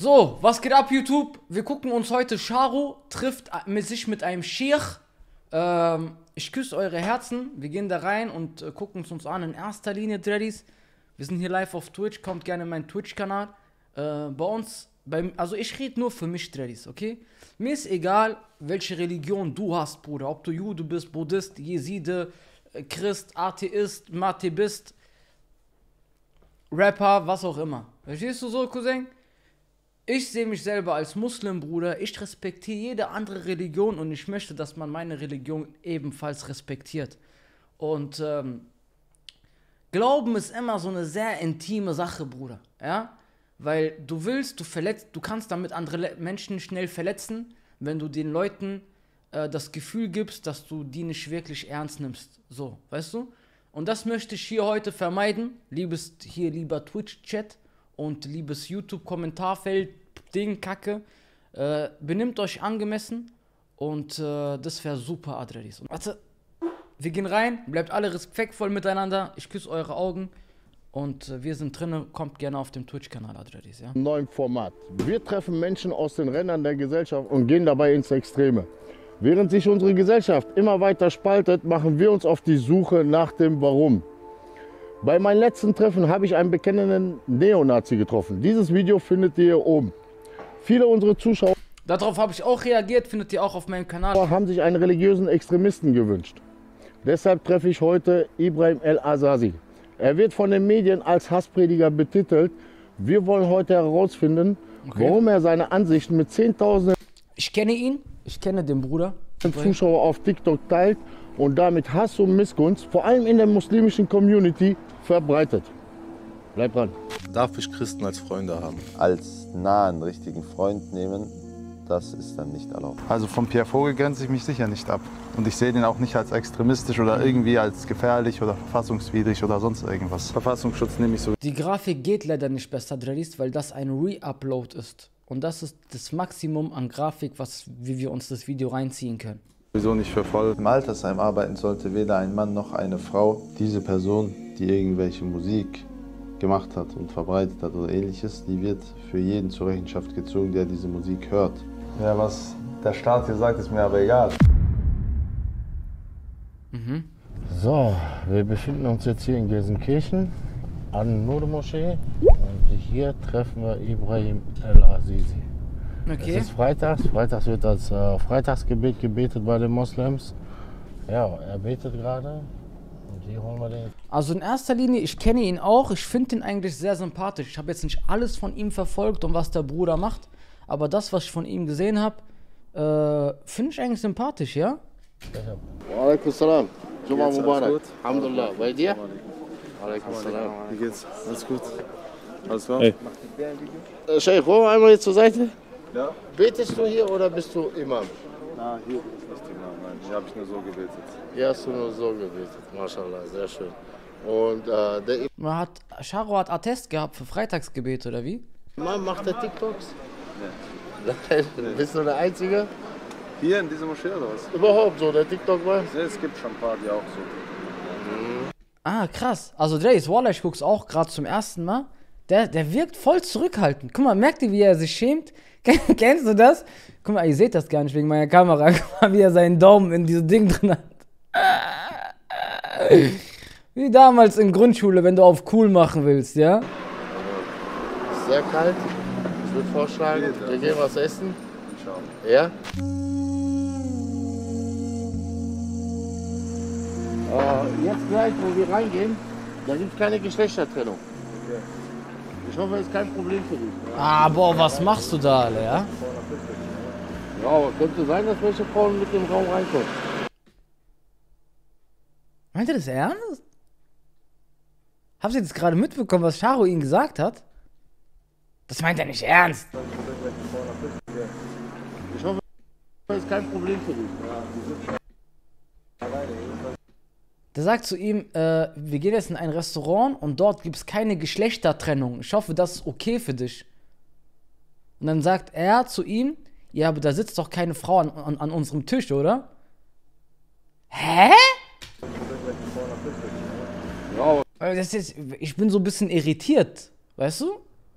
So, was geht ab, YouTube? Wir gucken uns heute Charo trifft sich mit einem Sheikh. Ich küsse eure Herzen. Wir gehen da rein und gucken es uns an. In erster Linie, Dreadies. Wir sind hier live auf Twitch. Kommt gerne in meinen Twitch-Kanal. Bei uns, also ich rede nur für mich, Dreadies, okay? Mir ist egal, welche Religion du hast, Bruder. Ob du Jude bist, Buddhist, Jeside, Christ, Atheist, Mathebist, Rapper, was auch immer. Verstehst du so, Cousin? Ich sehe mich selber als Muslim, Bruder. Ich respektiere jede andere Religion und ich möchte, dass man meine Religion ebenfalls respektiert. Und Glauben ist immer so eine sehr intime Sache, Bruder. Ja? Weil du kannst damit andere Menschen schnell verletzen, wenn du den Leuten das Gefühl gibst, dass du die nicht wirklich ernst nimmst. So, weißt du? Und das möchte ich hier heute vermeiden. Lieber Twitch-Chat und liebes YouTube-Kommentarfeld, Ding, Kacke. Benimmt euch angemessen und das wäre super, Adredis. Warte, wir gehen rein, bleibt alle respektvoll miteinander. Ich küsse eure Augen und wir sind drinne. Kommt gerne auf dem Twitch-Kanal, Adredis, ja? Neuen Format. Wir treffen Menschen aus den Rändern der Gesellschaft und gehen dabei ins Extreme. Während sich unsere Gesellschaft immer weiter spaltet, machen wir uns auf die Suche nach dem Warum. Bei meinem letzten Treffen habe ich einen bekennenden Neonazi getroffen. Dieses Video findet ihr hier oben. Viele unserer Zuschauer Darauf habe ich auch reagiert, findet ihr auch auf meinem Kanal. Haben sich einen religiösen Extremisten gewünscht. Deshalb treffe ich heute Ibrahim El-Azazi. Er wird von den Medien als Hassprediger betitelt. Wir wollen heute herausfinden, warum er seine Ansichten mit Zehntausenden Ich kenne ihn, ich kenne den Bruder. Zuschauer auf TikTok teilt und damit Hass und Missgunst, vor allem in der muslimischen Community, verbreitet. Bleibt dran. Darf ich Christen als Freunde haben? Als nahen, richtigen Freund nehmen, das ist dann nicht erlaubt. Also von Pierre Vogel grenze ich mich sicher nicht ab. Und ich sehe den auch nicht als extremistisch oder irgendwie als gefährlich oder verfassungswidrig oder sonst irgendwas. Verfassungsschutz nehme ich so. Die Grafik geht leider nicht besser, Dreadies, weil das ein Re-Upload ist. Und das ist das Maximum an Grafik, wie wir uns das Video reinziehen können. Sowieso nicht für voll. Im Altersheim arbeiten sollte weder ein Mann noch eine Frau. Diese Person, die irgendwelche Musik gemacht hat und verbreitet hat oder ähnliches, die wird für jeden zur Rechenschaft gezogen, der diese Musik hört. Ja, was der Staat hier sagt, ist mir aber egal. So, wir befinden uns jetzt hier in Gelsenkirchen an Nur-Moschee und hier treffen wir Ibrahim El-Azazi. Okay. Es ist freitags. Freitags wird das Freitagsgebet gebetet bei den Moslems. Ja, er betet gerade und hier holen wir den. Also in erster Linie, ich kenne ihn auch. Ich finde ihn eigentlich sehr sympathisch. Ich habe jetzt nicht alles von ihm verfolgt und was der Bruder macht. Aber das, was ich von ihm gesehen habe, finde ich eigentlich sympathisch, ja? Wa alaikum salam. Juma Mubarak. Alhamdulillah. Bei dir? Alaikum salam. Wie geht's? Alles gut? Alles klar? Hey. Sheikh, wollen wir einmal hier zur Seite? Ja? Betest du hier oder bist du Imam? Na, hier ist nicht Imam, nein. Hier habe ich nur so gebetet. Hier hast du nur so gebetet. Mashallah, sehr schön. Und der Charo hat Attest gehabt für Freitagsgebet, oder wie? Imam macht der TikToks? Nein. Bist du der Einzige? Hier in dieser Moschee oder was? Überhaupt so, der TikTok war? Ja, es gibt schon ein paar, die auch so. Ah, krass. Also Dreadies, Wallah, ich guck's auch gerade zum ersten Mal. Der wirkt voll zurückhaltend. Guck mal, merkt ihr, wie er sich schämt? Kennst du das? Guck mal, ihr seht das gar nicht wegen meiner Kamera. Guck mal, wie er seinen Daumen in dieses Ding drin hat. Wie damals in Grundschule, wenn du auf cool machen willst, ja? Sehr kalt. Ich würde vorschlagen, wir gehen was essen. Ja? Jetzt gleich, wo wir reingehen, da gibt es keine Geschlechtertrennung. Ich hoffe, das ist kein Problem für dich. Ah, boah, was machst du da, alle, ja? Ja, aber könnte sein, dass welche Frauen mit dem Raum reinkommen. Meint ihr das ernst? Habt ihr das gerade mitbekommen, was Charo ihnen gesagt hat? Das meint er nicht ernst. Ich hoffe, das ist kein Problem für dich. Der sagt zu ihm, wir gehen jetzt in ein Restaurant und dort gibt es keine Geschlechtertrennung. Ich hoffe, das ist okay für dich. Und dann sagt er zu ihm, ja, aber da sitzt doch keine Frau an unserem Tisch, oder? Hä? Ja, Ich bin so ein bisschen irritiert, weißt du?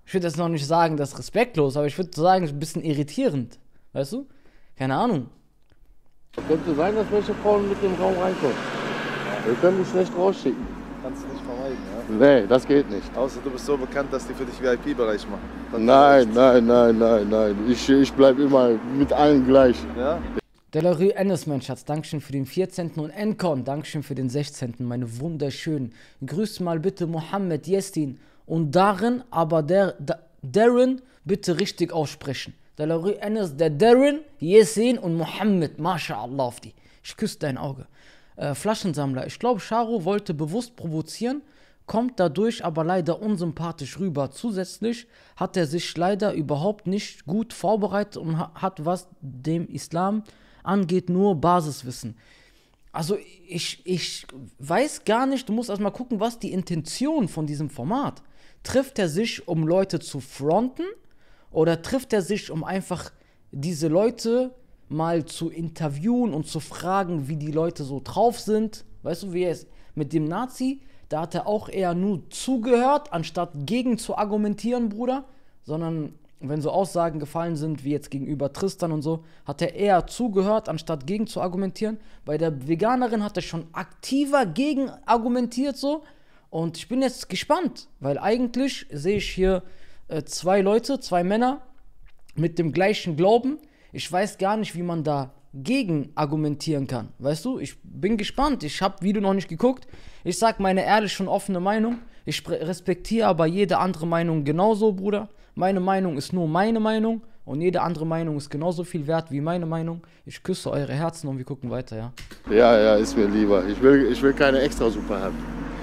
Ich würde jetzt noch nicht sagen, das ist respektlos, aber ich würde sagen, ein bisschen irritierend. Weißt du? Keine Ahnung. Könnte sein, dass welche Frauen mit dem Raum reinkommen. Wir können dich schlecht rausschicken. Kannst du nicht vermeiden, ja? Nee, das geht nicht. Außer du bist so bekannt, dass die für dich VIP-Bereich machen. Dann Nein. Ich bleib immer mit allen gleich. Ja? Delarue Ennis, mein Schatz, Dankeschön für den 14. und Encon, Dankeschön für den 16. Meine wunderschönen. Grüßt mal bitte Mohammed, Yestin und Darren, aber Darren bitte richtig aussprechen. Delarue Ennis, der Darren, Yessin und Mohammed, MashaAllah auf die. Ich küsse dein Auge. Flaschensammler, ich glaube, Charo wollte bewusst provozieren, kommt dadurch aber leider unsympathisch rüber. Zusätzlich hat er sich leider überhaupt nicht gut vorbereitet und hat, was dem Islam angeht, nur Basiswissen. Also ich weiß gar nicht, du musst erstmal gucken, was die Intention von diesem Format. Trifft er sich, um Leute zu fronten, oder trifft er sich, um einfach diese Leute mal zu interviewen und zu fragen, wie die Leute so drauf sind? Weißt du, wie er ist mit dem Nazi, da hat er auch eher nur zugehört, anstatt gegen zu argumentieren, Bruder, sondern wenn so Aussagen gefallen sind, wie jetzt gegenüber Tristan und so, hat er eher zugehört, anstatt gegen zu argumentieren. Bei der Veganerin hat er schon aktiver gegen argumentiert so. Und ich bin jetzt gespannt, weil eigentlich sehe ich hier zwei Leute, zwei Männer mit dem gleichen Glauben. Ich weiß gar nicht, wie man da gegen argumentieren kann. Weißt du, ich bin gespannt. Ich habe Video noch nicht geguckt. Ich sag meine ehrliche und offene Meinung. Ich respektiere aber jede andere Meinung genauso, Bruder. Meine Meinung ist nur meine Meinung und jede andere Meinung ist genauso viel wert wie meine Meinung. Ich küsse eure Herzen und wir gucken weiter, ja? Ja, ist mir lieber. Ich will keine Extrasuppe haben.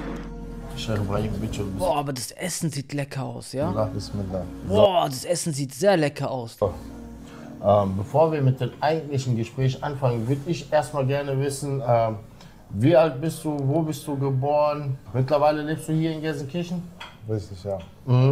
Boah, aber das Essen sieht lecker aus, ja? Bismillah. Boah, das Essen sieht sehr lecker aus. Bevor wir mit dem eigentlichen Gespräch anfangen, würde ich erstmal gerne wissen, wie alt bist du, wo bist du geboren? Mittlerweile lebst du hier in Gelsenkirchen? Richtig, ja.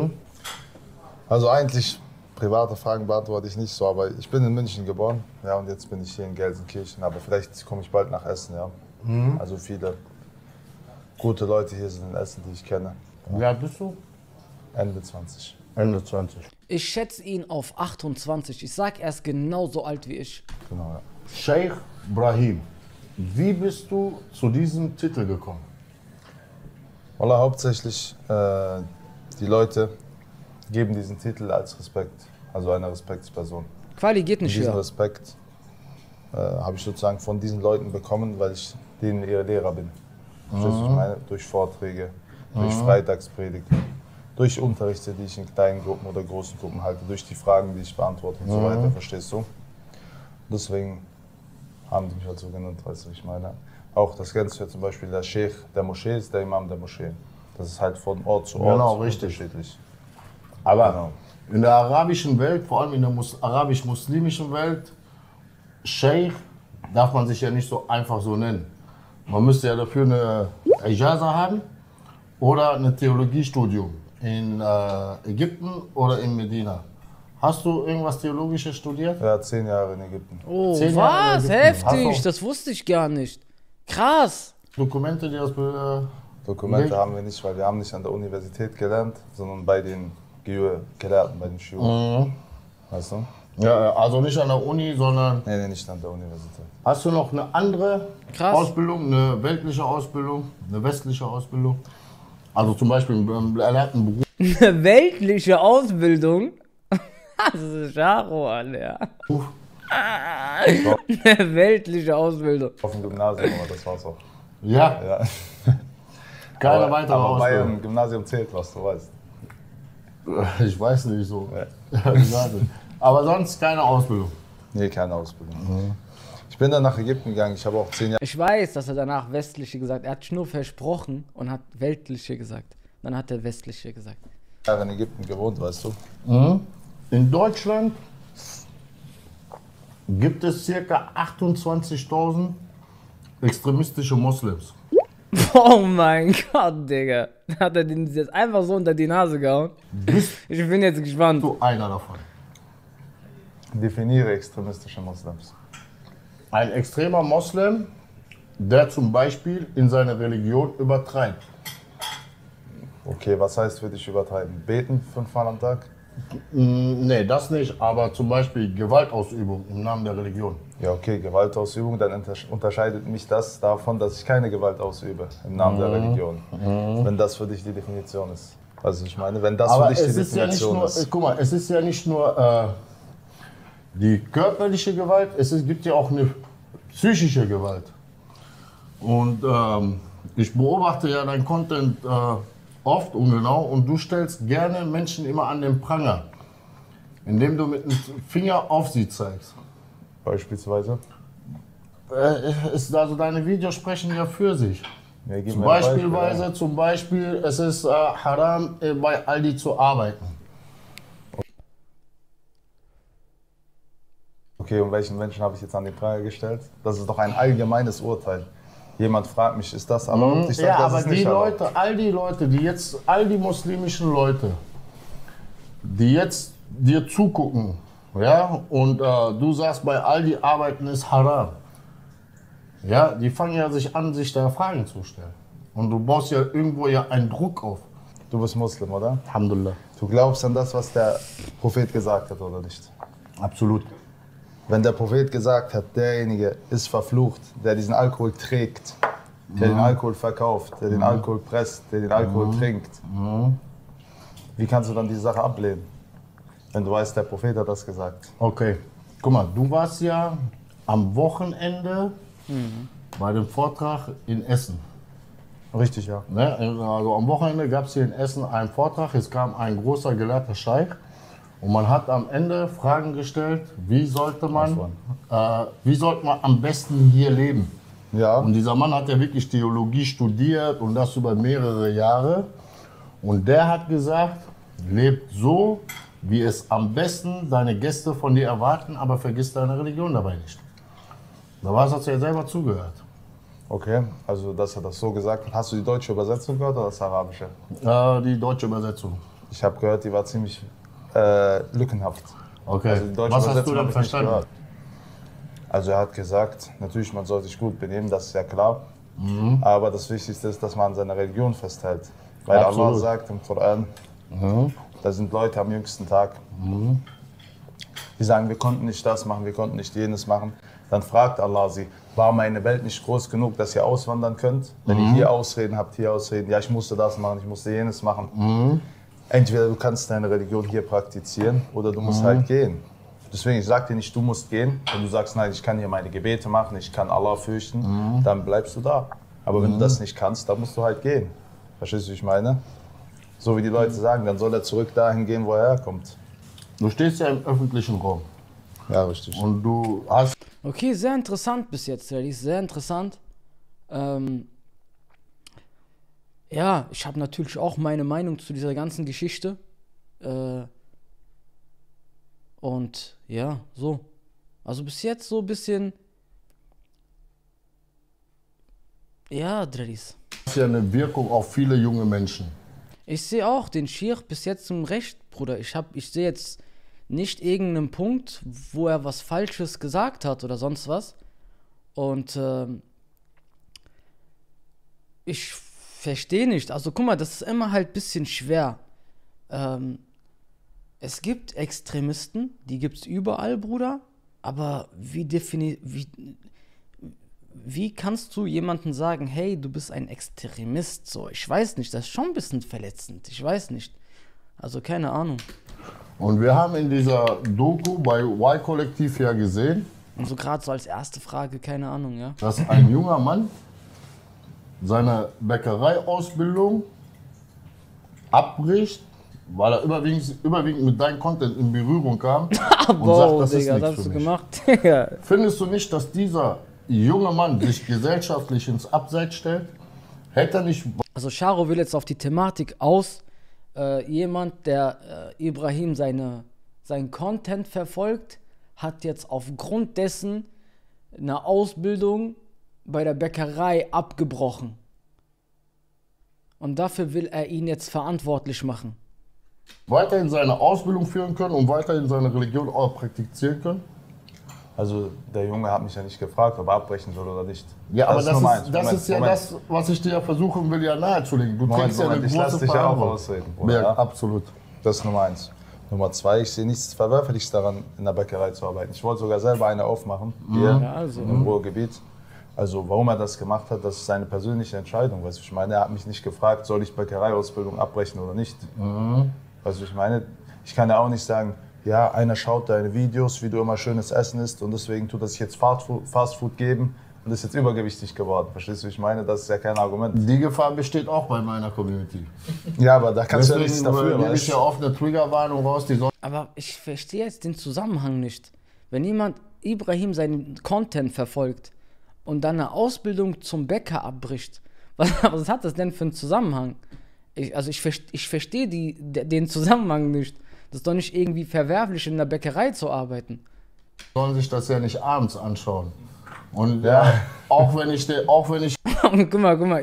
Also eigentlich, private Fragen beantworte ich nicht so, aber ich bin in München geboren, ja, und jetzt bin ich hier in Gelsenkirchen, aber vielleicht komme ich bald nach Essen, ja. Also viele gute Leute hier sind in Essen, die ich kenne. Wie alt bist du? Ende 20. Ende 20. Ich schätze ihn auf 28. Ich sag, er ist genauso alt wie ich. Genau, ja. Sheikh Brahim, wie bist du zu diesem Titel gekommen? Wallah, hauptsächlich die Leute geben diesen Titel als Respekt, also eine Respektsperson. Quali geht nicht Diesen höher. Respekt habe ich sozusagen von diesen Leuten bekommen, weil ich denen ihre Lehrer bin. Verstehst du, was ich meine? Durch Vorträge, durch Freitagspredigten, durch Unterrichte, die ich in kleinen Gruppen oder großen Gruppen halte, durch die Fragen, die ich beantworte und so weiter, verstehst du? Deswegen haben die mich halt so genannt, weißt du, was ich meine? Auch das kennst du ja zum Beispiel, der Sheikh der Moschee ist der Imam der Moschee. Das ist halt von Ort zu Ort Genau, richtig. unterschiedlich. Aber Genau. in der arabischen Welt, vor allem in der arabisch-muslimischen Welt, Sheikh darf man sich ja nicht so einfach so nennen. Man müsste ja dafür eine Ijaza haben oder ein Theologiestudium in Ägypten oder in Medina. Hast du irgendwas Theologisches studiert? Ja, 10 Jahre in Ägypten. Oh, 10 Jahre was? in Ägypten. Heftig, Hast du- das wusste ich gar nicht. Krass. Dokumente, die das Dokumente Nee. haben wir nicht, weil wir haben nicht an der Universität gelernt, sondern bei den Gelehrten, bei den Schülern. Weißt du? Ja, also nicht an der Uni, sondern Nee, nicht an der Universität. hast du noch eine andere Krass. Ausbildung, eine weltliche Ausbildung, eine westliche Ausbildung? Also zum Beispiel einen erlernten Beruf. Eine weltliche Ausbildung. Das ist Charo, Alter. Eine weltliche Ausbildung. Auf dem Gymnasium, aber das war's auch. Ja, Ja. keine weitere aber bei Ausbildung. einem Gymnasium zählt was, du weißt. Ich weiß nicht so. Ja. Ich weiß nicht. Aber sonst keine Ausbildung. Nee, keine Ausbildung. Ich bin dann nach Ägypten gegangen, ich habe auch 10 Ich weiß, dass er danach westliche gesagt hat. Er hat nur versprochen und hat weltliche gesagt. Dann hat er westliche gesagt. Jahre in Ägypten gewohnt, weißt du. In Deutschland gibt es ca. 28.000 extremistische Moslems. Oh mein Gott, Digga. Hat er den jetzt einfach so unter die Nase gehauen? Ich bin jetzt gespannt. So einer davon. Definiere extremistische Moslems. Ein extremer Moslem, der zum Beispiel in seiner Religion übertreibt. Okay, was heißt für dich übertreiben? Beten 5-mal am Tag? Nee, das nicht, aber zum Beispiel Gewaltausübung im Namen der Religion. Ja, okay, Gewaltausübung, dann unterscheidet mich das davon, dass ich keine Gewalt ausübe im Namen der Religion. Wenn das für dich die Definition ist. Also ich meine, wenn das Aber für dich die es ist ja nicht Definition nur, ist. guck mal, es ist ja nicht nur die körperliche Gewalt, gibt ja auch eine psychische Gewalt. Und ich beobachte ja dein Content oft und genau und du stellst gerne Menschen immer an den Pranger, indem du mit dem Finger auf sie zeigst. Beispielsweise? Also deine Videos sprechen ja für sich. Ja, gib mir ein Beispiel, ja. Zum Beispiel, es ist haram, bei Aldi zu arbeiten. Okay, und welchen Menschen habe ich jetzt an die Pranger gestellt? Das ist doch ein allgemeines Urteil. Jemand fragt mich, ist das erlaubt? Ich sag, Ja, das aber ist nicht erlaubt. all die muslimischen Leute, die jetzt dir zugucken, ja, und du sagst, bei Aldi arbeiten ist haram. Ja, die fangen ja sich an, sich da Fragen zu stellen. Und du baust ja irgendwo ja einen Druck auf. Du bist Muslim, oder? Alhamdulillah. Du glaubst an das, was der Prophet gesagt hat, oder nicht? Absolut. Wenn der Prophet gesagt hat, derjenige ist verflucht, der diesen Alkohol trägt, der den Alkohol verkauft, der den Alkohol presst, der den Alkohol trinkt, wie kannst du dann diese Sache ablehnen, wenn du weißt, der Prophet hat das gesagt? Okay. Guck mal, du warst ja am Wochenende bei dem Vortrag in Essen. Richtig, ja. Ne? Also am Wochenende gab es hier in Essen einen Vortrag, es kam ein großer gelehrter Scheich und man hat am Ende Fragen gestellt, wie sollte man am besten hier leben? Ja. Und dieser Mann hat ja wirklich Theologie studiert und das über mehrere Jahre. Und der hat gesagt, lebt so, wie es am besten deine Gäste von dir erwarten, aber vergiss deine Religion dabei nicht. Da hast du ja selber zugehört. Okay, also dass er das so gesagt hat. Hast du die deutsche Übersetzung gehört oder das arabische? Die deutsche Übersetzung. Ich habe gehört, die war ziemlich lückenhaft. Okay, Also die deutsche was hast Übersetzung du hab dann ich nicht verstanden? gehört. Also er hat gesagt, natürlich man soll sich gut benehmen, das ist ja klar. Aber das Wichtigste ist, dass man an seiner Religion festhält. Weil Absolut. Allah sagt im Koran, da sind Leute am jüngsten Tag, die sagen, wir konnten nicht das machen, wir konnten nicht jenes machen. Dann fragt Allah sie, war meine Welt nicht groß genug, dass ihr auswandern könnt? Wenn ihr hier Ausreden habt, hier Ausreden, ja ich musste das machen, ich musste jenes machen. Entweder du kannst deine Religion hier praktizieren oder du musst halt gehen. Deswegen, ich sage dir nicht, du musst gehen. Wenn du sagst, nein, ich kann hier meine Gebete machen, ich kann Allah fürchten, dann bleibst du da. Aber wenn du das nicht kannst, dann musst du halt gehen. Verstehst du, wie ich meine? So wie die Leute sagen, dann soll er zurück dahin gehen, wo er herkommt. Du stehst ja im öffentlichen Raum Ja, richtig. und du hast Okay, sehr interessant bis jetzt, Daddy. Sehr interessant. Ja, ich habe natürlich auch meine Meinung zu dieser ganzen Geschichte. Und ja, so. Also bis jetzt so ein bisschen. Ja, Dredis. ja eine Wirkung auf viele junge Menschen. Ich sehe auch den Schirch bis jetzt zum Recht, Bruder. Ich sehe jetzt nicht irgendeinen Punkt, wo er was Falsches gesagt hat oder sonst was. Und ich verstehe nicht. Also guck mal, das ist immer halt ein bisschen schwer. Es gibt Extremisten, die gibt es überall, Bruder. Aber wie kannst du jemandem sagen, hey, du bist ein Extremist? So, ich weiß nicht, das ist schon ein bisschen verletzend. Ich weiß nicht. Also keine Ahnung. Und wir haben in dieser Doku bei Y-Kollektiv ja gesehen, Und so gerade so als erste Frage, keine Ahnung, ja. dass ein junger Mann seine Bäckereiausbildung abbricht, weil er überwiegend mit deinem Content in Berührung kam und sagt, das ist Digga, nichts das hast für du mich. gemacht, Digga. Findest du nicht, dass dieser junge Mann sich gesellschaftlich ins Abseits stellt? Hätte er nicht... Also Charo will jetzt auf die Thematik aus. Jemand, der Ibrahim seinen Content verfolgt, hat jetzt aufgrund dessen eine Ausbildung bei der Bäckerei abgebrochen. Und dafür will er ihn jetzt verantwortlich machen. weiterhin seine Ausbildung führen können und weiterhin seine Religion auch praktizieren können? Also der Junge hat mich ja nicht gefragt, ob er abbrechen soll oder nicht. Ja, aber das Nummer eins. ist ja Moment. das, was ich dir versuchen will, ja nahezulegen. Du trägst ja eine ich lasse große dich ja auch Verantwortung. ausreden, Bruder, Ja, absolut. Das ist Nummer 1. Nummer 2, ich sehe nichts Verwerfliches daran, in der Bäckerei zu arbeiten. Ich wollte sogar selber eine aufmachen, hier Ja, also. im Ruhrgebiet. Also warum er das gemacht hat, das ist seine persönliche Entscheidung. Weißt du, ich meine, er hat mich nicht gefragt, soll ich Bäckereiausbildung abbrechen oder nicht. Weißt du, ich meine, ich kann ja auch nicht sagen, ja, einer schaut deine Videos, wie du immer schönes Essen isst und deswegen tut er sich jetzt Fastfood geben und ist jetzt übergewichtig geworden. Verstehst du, ich meine, das ist ja kein Argument. Die Gefahr besteht auch bei meiner Community. Ja, aber da kannst du ja nichts dafür. Deswegen Weißt ich ja oft eine Triggerwarnung raus, die soll Aber ich verstehe jetzt den Zusammenhang nicht. Wenn jemand Ibrahim seinen Content verfolgt und dann eine Ausbildung zum Bäcker abbricht, was hat das denn für einen Zusammenhang? Ich verstehe den Zusammenhang nicht. Das ist doch nicht irgendwie verwerflich, in der Bäckerei zu arbeiten. sollen sich das ja nicht abends anschauen. Und Ja. auch wenn ich Und guck mal,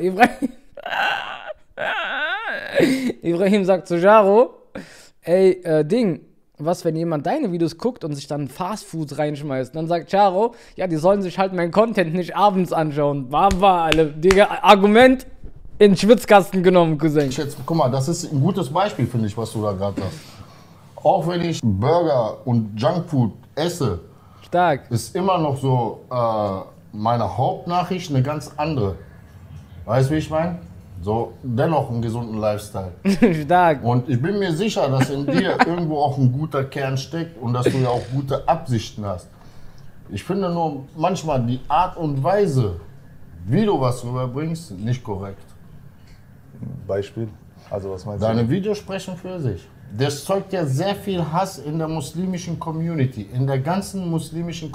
Ibrahim sagt zu Jaro, ey, was, wenn jemand deine Videos guckt und sich dann Fastfood reinschmeißt? Dann sagt Jaro, ja, die sollen sich halt meinen Content nicht abends anschauen. Baba, alle, Digga, Argument in den Schwitzkasten genommen, Cousin. jetzt, guck mal, das ist ein gutes Beispiel, finde ich, was du da gerade hast. Auch wenn ich Burger und Junkfood esse, Stark. ist immer noch so meine Hauptnachricht eine ganz andere. Weißt du, wie ich meine? So, dennoch einen gesunden Lifestyle. Stark. Und ich bin mir sicher, dass in dir irgendwo auch ein guter Kern steckt und dass du ja auch gute Absichten hast. Ich finde nur manchmal die Art und Weise, wie du was rüberbringst, nicht korrekt. Beispiel? Also was meinst du? Deine Videos sprechen für sich. Das zeugt ja sehr viel Hass in der muslimischen Community, in der ganzen muslimischen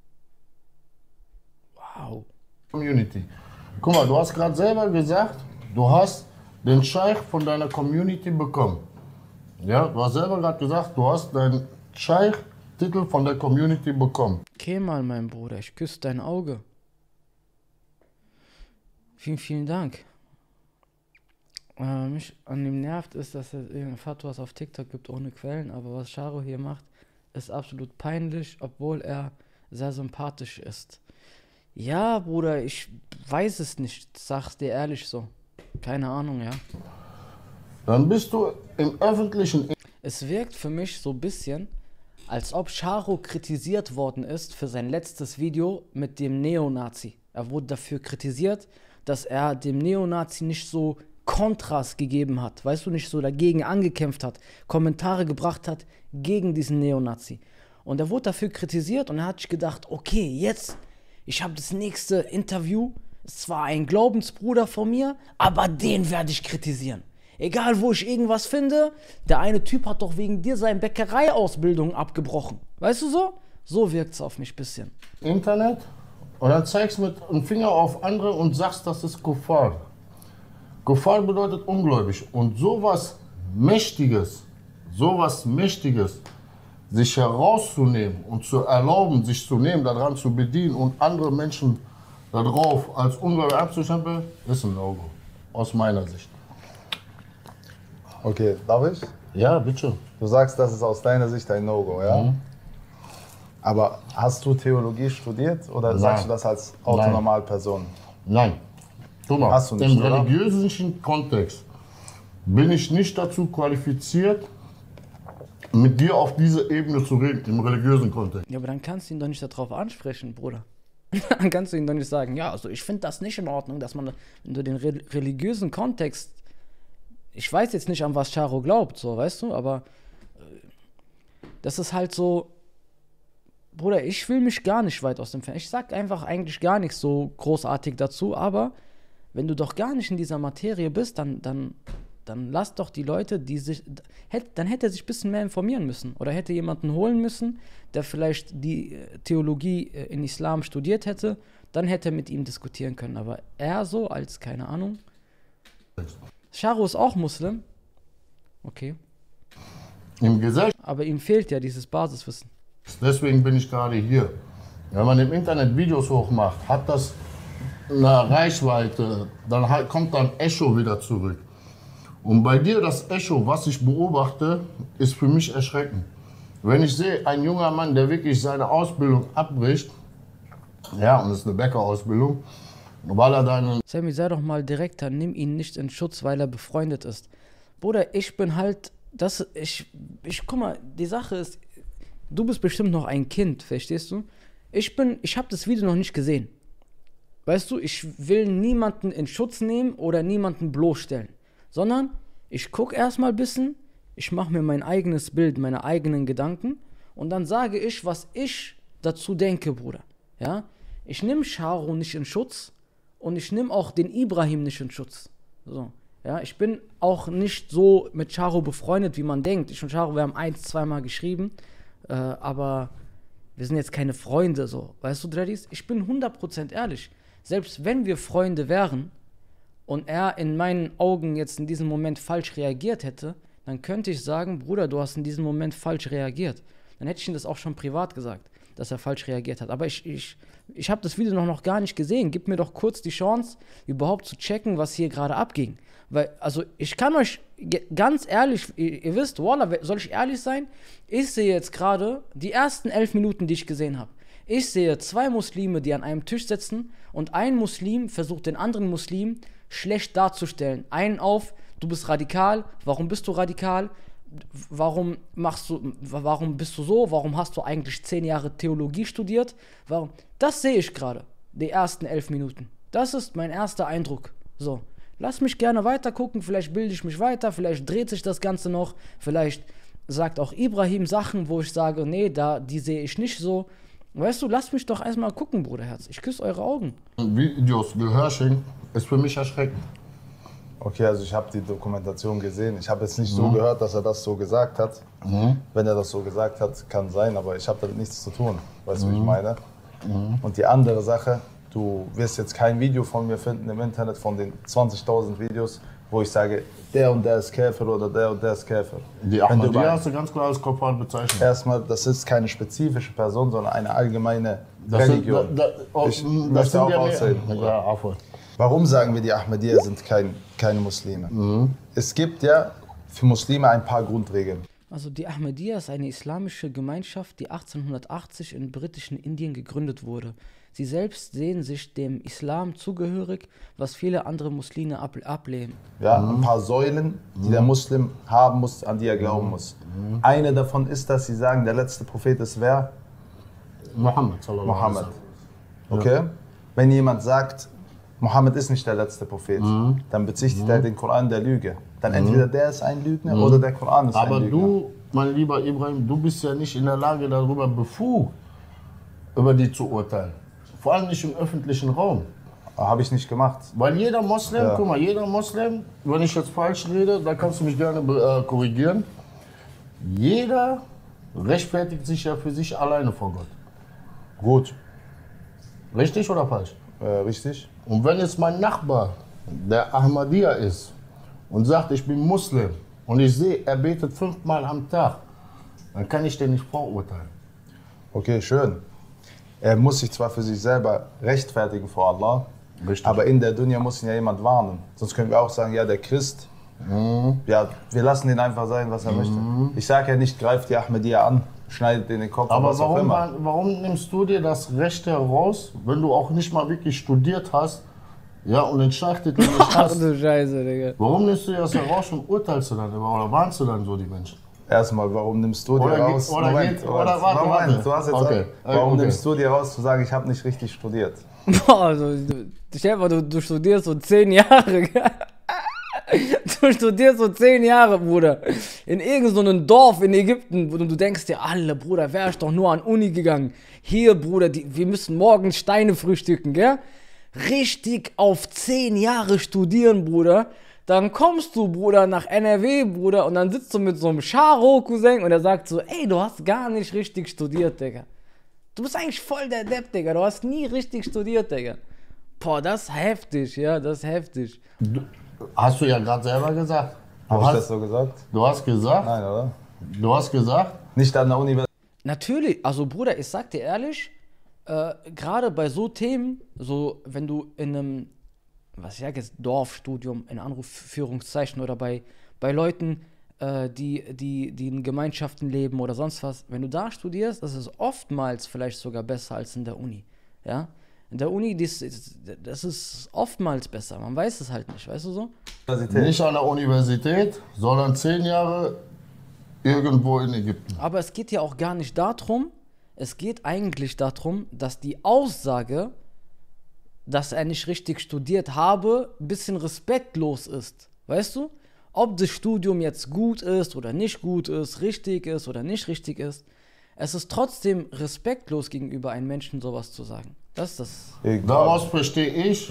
Wow. Community. Guck mal, du hast gerade selber gesagt, du hast den Scheich von deiner Community bekommen. Ja, du hast selber gerade gesagt, du hast deinen Scheich-Titel von der Community bekommen. Okay, mal, mein Bruder, ich küsse dein Auge. Vielen, vielen Dank. Mich an ihm nervt ist, dass es irgendeine Fatwas auf TikTok gibt ohne Quellen, aber was Jaro hier macht, ist absolut peinlich, obwohl er sehr sympathisch ist. Ja, Bruder, ich weiß es nicht, sag's dir ehrlich so. Keine Ahnung, ja. Dann bist du im öffentlichen Es wirkt für mich so ein bisschen, als ob Jaro kritisiert worden ist für sein letztes Video mit dem Neonazi. Er wurde dafür kritisiert, dass er dem Neonazi nicht so Kontras gegeben hat, weißt du, nicht so dagegen angekämpft hat, Kommentare gebracht hat gegen diesen Neonazi. Und er wurde dafür kritisiert und er hat sich gedacht, okay, jetzt, ich habe das nächste Interview, es war ein Glaubensbruder von mir, aber den werde ich kritisieren. Egal, wo ich irgendwas finde, der eine Typ hat doch wegen dir seine Bäckereiausbildung abgebrochen. Weißt du so? So wirkt es auf mich ein bisschen. Internet und dann zeigst du mit dem Finger auf andere und sagst, das ist Kuffar. Kuffar bedeutet ungläubig. Und sowas Mächtiges, sich herauszunehmen und zu erlauben, sich zu nehmen, daran zu bedienen und andere Menschen darauf als ungläubig abzustempeln, ist ein No-Go. Aus meiner Sicht. Okay, darf ich? Ja, bitte. Du sagst, das ist aus deiner Sicht ein No-Go, ja? Aber hast du Theologie studiert oder sagst du das als Autonormalperson? Nein. Guck mal, Hast du nicht, im oder? religiösen Kontext bin ich nicht dazu qualifiziert, mit dir auf dieser Ebene zu reden, im religiösen Kontext. Ja, aber dann kannst du ihn doch nicht darauf ansprechen, Bruder. Dann kannst du ihm doch nicht sagen, ja, also ich finde das nicht in Ordnung, dass man, wenn du den religiösen Kontext, ich weiß jetzt nicht, an was Jaro glaubt, so, weißt du, aber das ist halt so, Bruder, ich will mich gar nicht weit aus dem Fenster. Ich sag einfach eigentlich gar nichts so großartig dazu, aber wenn du doch gar nicht in dieser Materie bist, dann lass doch die Leute, dann hätte er sich ein bisschen mehr informieren müssen oder hätte jemanden holen müssen, der vielleicht die Theologie in Islam studiert hätte, dann hätte er mit ihm diskutieren können. Aber er so als, keine Ahnung. Jaro ist auch Muslim. Okay. Im Gesellschaft, Aber ihm fehlt ja dieses Basiswissen. deswegen bin ich gerade hier. Wenn man im Internet Videos hochmacht, hat das eine Reichweite, dann kommt dann Echo wieder zurück. Und bei dir das Echo, was ich beobachte, ist für mich erschreckend. Wenn ich sehe, ein junger Mann, der wirklich seine Ausbildung abbricht, ja, und es ist eine Bäckerausbildung, weil er dann... Sammy, sei doch mal direkter, nimm ihn nicht in Schutz, weil er befreundet ist. Bruder, ich bin halt, guck mal, die Sache ist, du bist bestimmt noch ein Kind, verstehst du? Ich habe das Video noch nicht gesehen. Weißt du, ich will niemanden in Schutz nehmen oder niemanden bloßstellen, sondern ich gucke erstmal ein bisschen, ich mache mir mein eigenes Bild, meine eigenen Gedanken und dann sage ich, was ich dazu denke, Bruder. Ja? Ich nehme Charo nicht in Schutz und ich nehme auch den Ibrahim nicht in Schutz. So. Ja, ich bin auch nicht so mit Charo befreundet, wie man denkt. Ich und Charo, wir haben 1-2 Mal geschrieben, aber wir sind jetzt keine Freunde, so. Weißt du, Dreadies? Ich bin 100% ehrlich. Selbst wenn wir Freunde wären und er in meinen Augen jetzt in diesem Moment falsch reagiert hätte, dann könnte ich sagen, Bruder, du hast in diesem Moment falsch reagiert. Dann hätte ich ihm das auch schon privat gesagt, dass er falsch reagiert hat. Aber ich habe das Video noch gar nicht gesehen. Gib mir doch kurz die Chance, überhaupt zu checken, was hier gerade abging. Weil, also ich kann euch ganz ehrlich, ihr wisst, Wallah, soll ich ehrlich sein? Ich sehe jetzt gerade die ersten 11 Minuten, die ich gesehen habe. Ich sehe 2 Muslime, die an einem Tisch sitzen und ein Muslim versucht den anderen Muslim schlecht darzustellen. Einen auf, du bist radikal, warum bist du radikal? Warum bist du so? Warum hast du eigentlich 10 Jahre Theologie studiert? Warum? Das sehe ich gerade, die ersten 11 Minuten. Das ist mein erster Eindruck. So, lass mich gerne weiter gucken, vielleicht bilde ich mich weiter, vielleicht dreht sich das Ganze noch, vielleicht sagt auch Ibrahim Sachen, wo ich sage, nee, die sehe ich nicht so. Weißt du, lasst mich doch erstmal gucken, Bruderherz. Ich küsse eure Augen. Videos, Gehörsching, ist für mich erschreckend. Okay, also ich habe die Dokumentation gesehen. Ich habe jetzt nicht so gehört, dass er das so gesagt hat. Wenn er das so gesagt hat, kann sein, aber ich habe damit nichts zu tun. Weißt du, wie ich meine? Und die andere Sache, du wirst jetzt kein Video von mir finden im Internet von den 20.000 Videos, wo ich sage, der und der ist Käfer oder der und der ist Käfer. Die Ahmadiyya hast du ganz klar als Kopfball bezeichnet. Erstmal, das ist keine spezifische Person, sondern eine allgemeine Religion. Ich möchte auch aussehen. Ja, warum sagen wir, die Ahmadiyya sind keine Muslime? Es gibt ja für Muslime ein paar Grundregeln. Also die Ahmadiyya ist eine islamische Gemeinschaft, die 1880 in britischen Indien gegründet wurde. Sie selbst sehen sich dem Islam zugehörig, was viele andere Muslime ablehnen. Ja, ein paar Säulen, die der Muslim haben muss, an die er glauben muss. Eine davon ist, dass sie sagen, der letzte Prophet ist wer? Mohammed. Okay? Ja. Wenn jemand sagt, Mohammed ist nicht der letzte Prophet, dann bezichtigt er den Koran der Lüge. Dann entweder der ist ein Lügner oder der Koran ist ein Lügner. Aber du, mein lieber Ibrahim, du bist ja nicht in der Lage, darüber befugt, über die zu urteilen. Vor allem nicht im öffentlichen Raum. Habe ich nicht gemacht. Weil jeder Moslem, guck mal, jeder Moslem, wenn ich jetzt falsch rede, da kannst du mich gerne korrigieren. Jeder rechtfertigt sich ja für sich alleine vor Gott. Gut. Richtig oder falsch? Richtig. Und wenn jetzt mein Nachbar, der Ahmadiyya ist und sagt, ich bin Muslim und ich sehe, er betet 5-mal am Tag, dann kann ich den nicht vorurteilen. Okay, schön. Er muss sich zwar für sich selber rechtfertigen vor Allah, richtig, aber in der Dunya muss ihn ja jemand warnen. Sonst können wir auch sagen, ja, der Christ, ja, wir lassen ihn einfach sein, was er möchte. Ich sage ja nicht, greift die Ahmadiyya an, schneidet den Kopf, aber was auch immer. Warum nimmst du dir das Recht heraus, wenn du auch nicht mal wirklich studiert hast, ja, und den Schachtel nicht hast? Ach du Scheiße, Digga. Warum nimmst du dir das heraus und urteilst du dann oder warnst du dann so die Menschen? Erstmal, warum nimmst du dir raus? Moment, warte. Du hast jetzt okay. Warum nimmst du dir raus, zu sagen, ich habe nicht richtig studiert? Boah, also, stell dir mal, du studierst so 10 Jahre, gell? Du studierst so 10 Jahre, Bruder. In irgendeinem Dorf in Ägypten, und du denkst dir, alle, Bruder, wär ich doch nur an Uni gegangen. Hier, Bruder, wir müssen morgen Steine frühstücken, gell? Richtig auf 10 Jahre studieren, Bruder. Dann kommst du, Bruder, nach NRW, Bruder, und dann sitzt du mit so einem Charo-Cousin und er sagt so, ey, du hast gar nicht richtig studiert, Digga. Du bist eigentlich voll der Depp, Digga. Du hast nie richtig studiert, Digga. Boah, das ist heftig, ja, das ist heftig. Hast du ja gerade selber gesagt. Habe ich das so gesagt? Du hast gesagt? Nein, oder? Du hast gesagt? Nicht an der Universität. Natürlich, also Bruder, ich sag dir ehrlich, gerade bei so Themen, so wenn du in einem, was ich sag jetzt, Dorfstudium, in Anführungszeichen, oder bei Leuten, die in Gemeinschaften leben oder sonst was. Wenn du da studierst, das ist oftmals vielleicht sogar besser als in der Uni. Ja? In der Uni, das ist oftmals besser. Man weiß es halt nicht, weißt du so? Nicht an der Universität, sondern 10 Jahre irgendwo in Ägypten. Aber es geht ja auch gar nicht darum, es geht eigentlich darum, dass die Aussage, dass er nicht richtig studiert habe, ein bisschen respektlos ist. Weißt du? Ob das Studium jetzt gut ist oder nicht gut ist, richtig ist oder nicht richtig ist, es ist trotzdem respektlos gegenüber einem Menschen sowas zu sagen. Das ist das. Daraus verstehe ich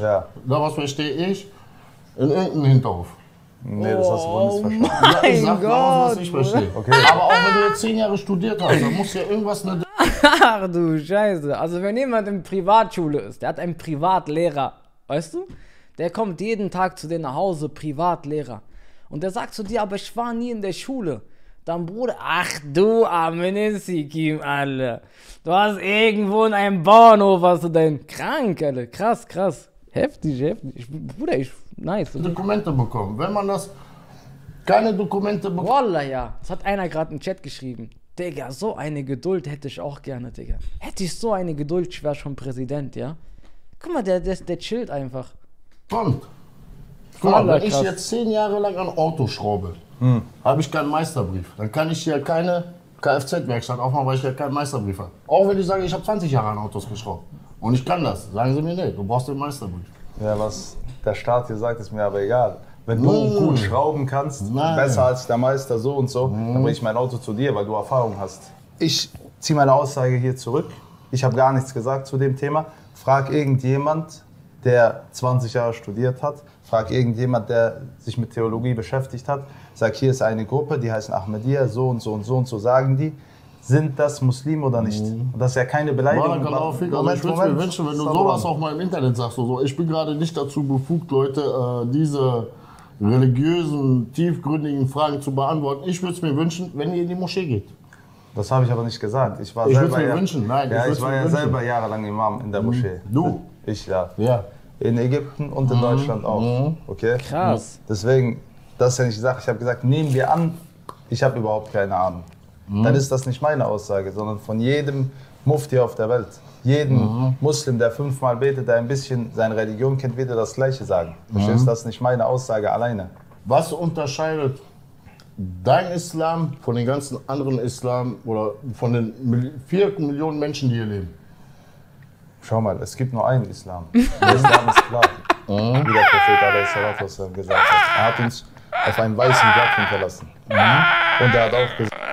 in irgendeinem Hinterhof. Nee, das hast du wohl missverstanden. Ja, ich sag Gott, daraus, was ich verstehe. Okay. Aber auch wenn du jetzt 10 Jahre studiert hast, dann muss ja irgendwas eine Ach du Scheiße. Also wenn jemand in Privatschule ist, der hat einen Privatlehrer, weißt du? Der kommt jeden Tag zu dir nach Hause, Privatlehrer. Und der sagt zu dir, aber ich war nie in der Schule. Dann Bruder, ach du Aminisikim, Alter. Du hast irgendwo in einem Bauernhof, hast du deinen krank, Alter. Krass, krass. Heftig. Bruder, nice. Dokumente bekommen. Wenn man keine Dokumente bekommt. Wallah, ja. Das hat einer gerade im Chat geschrieben. Digga, so eine Geduld hätte ich auch gerne, Digga. Hätte ich so eine Geduld, ich wäre schon Präsident, ja? Guck mal, der chillt einfach. Kommt. Guck mal, wenn ich krass. jetzt 10 Jahre lang an Auto schraube, habe ich keinen Meisterbrief. Dann kann ich hier keine Kfz-Werkstatt aufmachen, weil ich ja keinen Meisterbrief habe. Auch wenn ich sage, ich habe 20 Jahre an Autos geschraubt. Und ich kann das. Sagen sie mir, nee, du brauchst den Meisterbrief. Ja, was der Staat hier sagt, ist mir aber egal. Wenn du gut schrauben kannst, besser als der Meister so und so, dann bringe ich mein Auto zu dir, weil du Erfahrung hast. Ich ziehe meine Aussage hier zurück. Ich habe gar nichts gesagt zu dem Thema. Frag irgendjemand, der 20 Jahre studiert hat. Frag irgendjemand, der sich mit Theologie beschäftigt hat. Sag, hier ist eine Gruppe, die heißen Ahmadiyya, so und so und so und so sagen die. Sind das Muslime oder nicht? Und das ist ja keine Beleidigung. Ich würde mir wünschen, wenn du sowas auch mal im Internet sagst. So, ich bin gerade nicht dazu befugt, Leute, diese religiösen, tiefgründigen Fragen zu beantworten. Ich würde es mir wünschen, wenn ihr in die Moschee geht. Das habe ich aber nicht gesagt. Ich war Ich selber würde es mir wünschen. Nein, ja, ich ich war würde ja es mir wünschen. selber jahrelang Imam in der Moschee. Du? Ich ja. Ja. In Ägypten und in Deutschland auch. Okay? Krass. Deswegen, das ist ja nicht die Sache. Ich habe gesagt, nehmen wir an, ich habe überhaupt keine Ahnung. Dann ist das nicht meine Aussage, sondern von jedem Mufti auf der Welt. Jeden Muslim, der 5-mal betet, der ein bisschen seine Religion kennt, wird er das Gleiche sagen. Verstehst du? Das ist nicht meine Aussage alleine. Was unterscheidet dein Islam von den ganzen anderen Islam oder von den 4 Millionen Menschen, die hier leben? Schau mal, es gibt nur einen Islam. Der Islam ist klar. Wie der Prophet a.s. gesagt hat. Er hat uns auf einem weißen Blatt hinterlassen. Und er hat auch gesagt,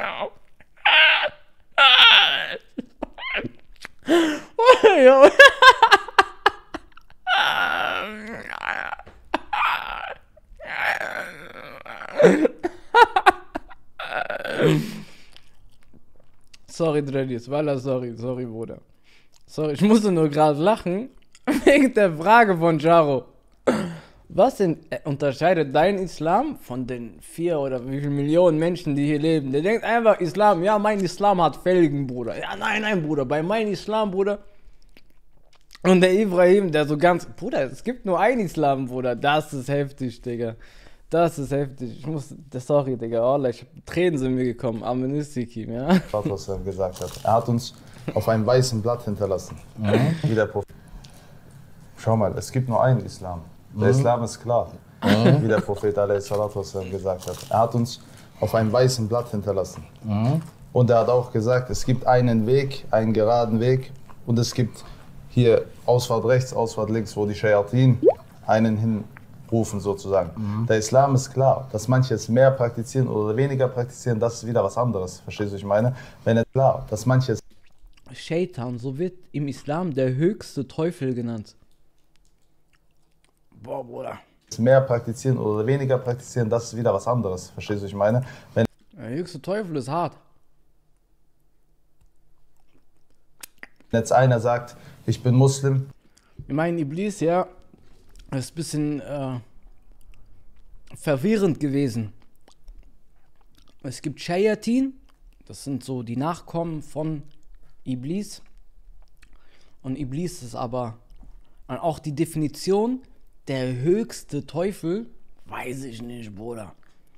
Sorry, Dreddies, Wallah, sorry, Bruder. Sorry, ich musste nur gerade lachen wegen der Frage von Jaro. Was unterscheidet dein Islam von den 4 oder wie viel Millionen Menschen, die hier leben? Der denkt einfach, Islam, ja, mein Islam hat Felgen, Bruder. Ja, nein, Bruder, bei meinem Islam, Bruder. Und der Ibrahim, der so ganz, Bruder, es gibt nur einen Islam, Bruder. Das ist heftig, Digga. Das ist heftig. Sorry, Digga, Allah, Tränen sind mir gekommen. Amenistikim, ja. was er gesagt hat. Er hat uns auf einem weißen Blatt hinterlassen. Wie der Prophet. Schau mal, es gibt nur einen Islam. Der Islam ist klar. Wie der Prophet a.s. gesagt hat. Er hat uns auf einem weißen Blatt hinterlassen. Und er hat auch gesagt, es gibt einen Weg, einen geraden Weg. Und es gibt hier Ausfahrt rechts, Ausfahrt links, wo die Shayatin einen hinrufen sozusagen. Der Islam ist klar. Dass manche es mehr praktizieren oder weniger praktizieren, das ist wieder was anderes. Verstehst du, was ich meine? Wenn es klar, dass manche es... Shaitan, so wird im Islam der höchste Teufel genannt. Boah, Bruder. mehr praktizieren oder weniger praktizieren, das ist wieder was anderes. Verstehst du, was ich meine? Wenn der höchste Teufel ist hart. jetzt einer sagt, ich bin Muslim. Ich meine, Iblis, ja, ist ein bisschen verwirrend gewesen. Es gibt Shayatin, das sind so die Nachkommen von Iblis. Und Iblis ist aber auch die Definition, der höchste Teufel, weiß ich nicht, Bruder.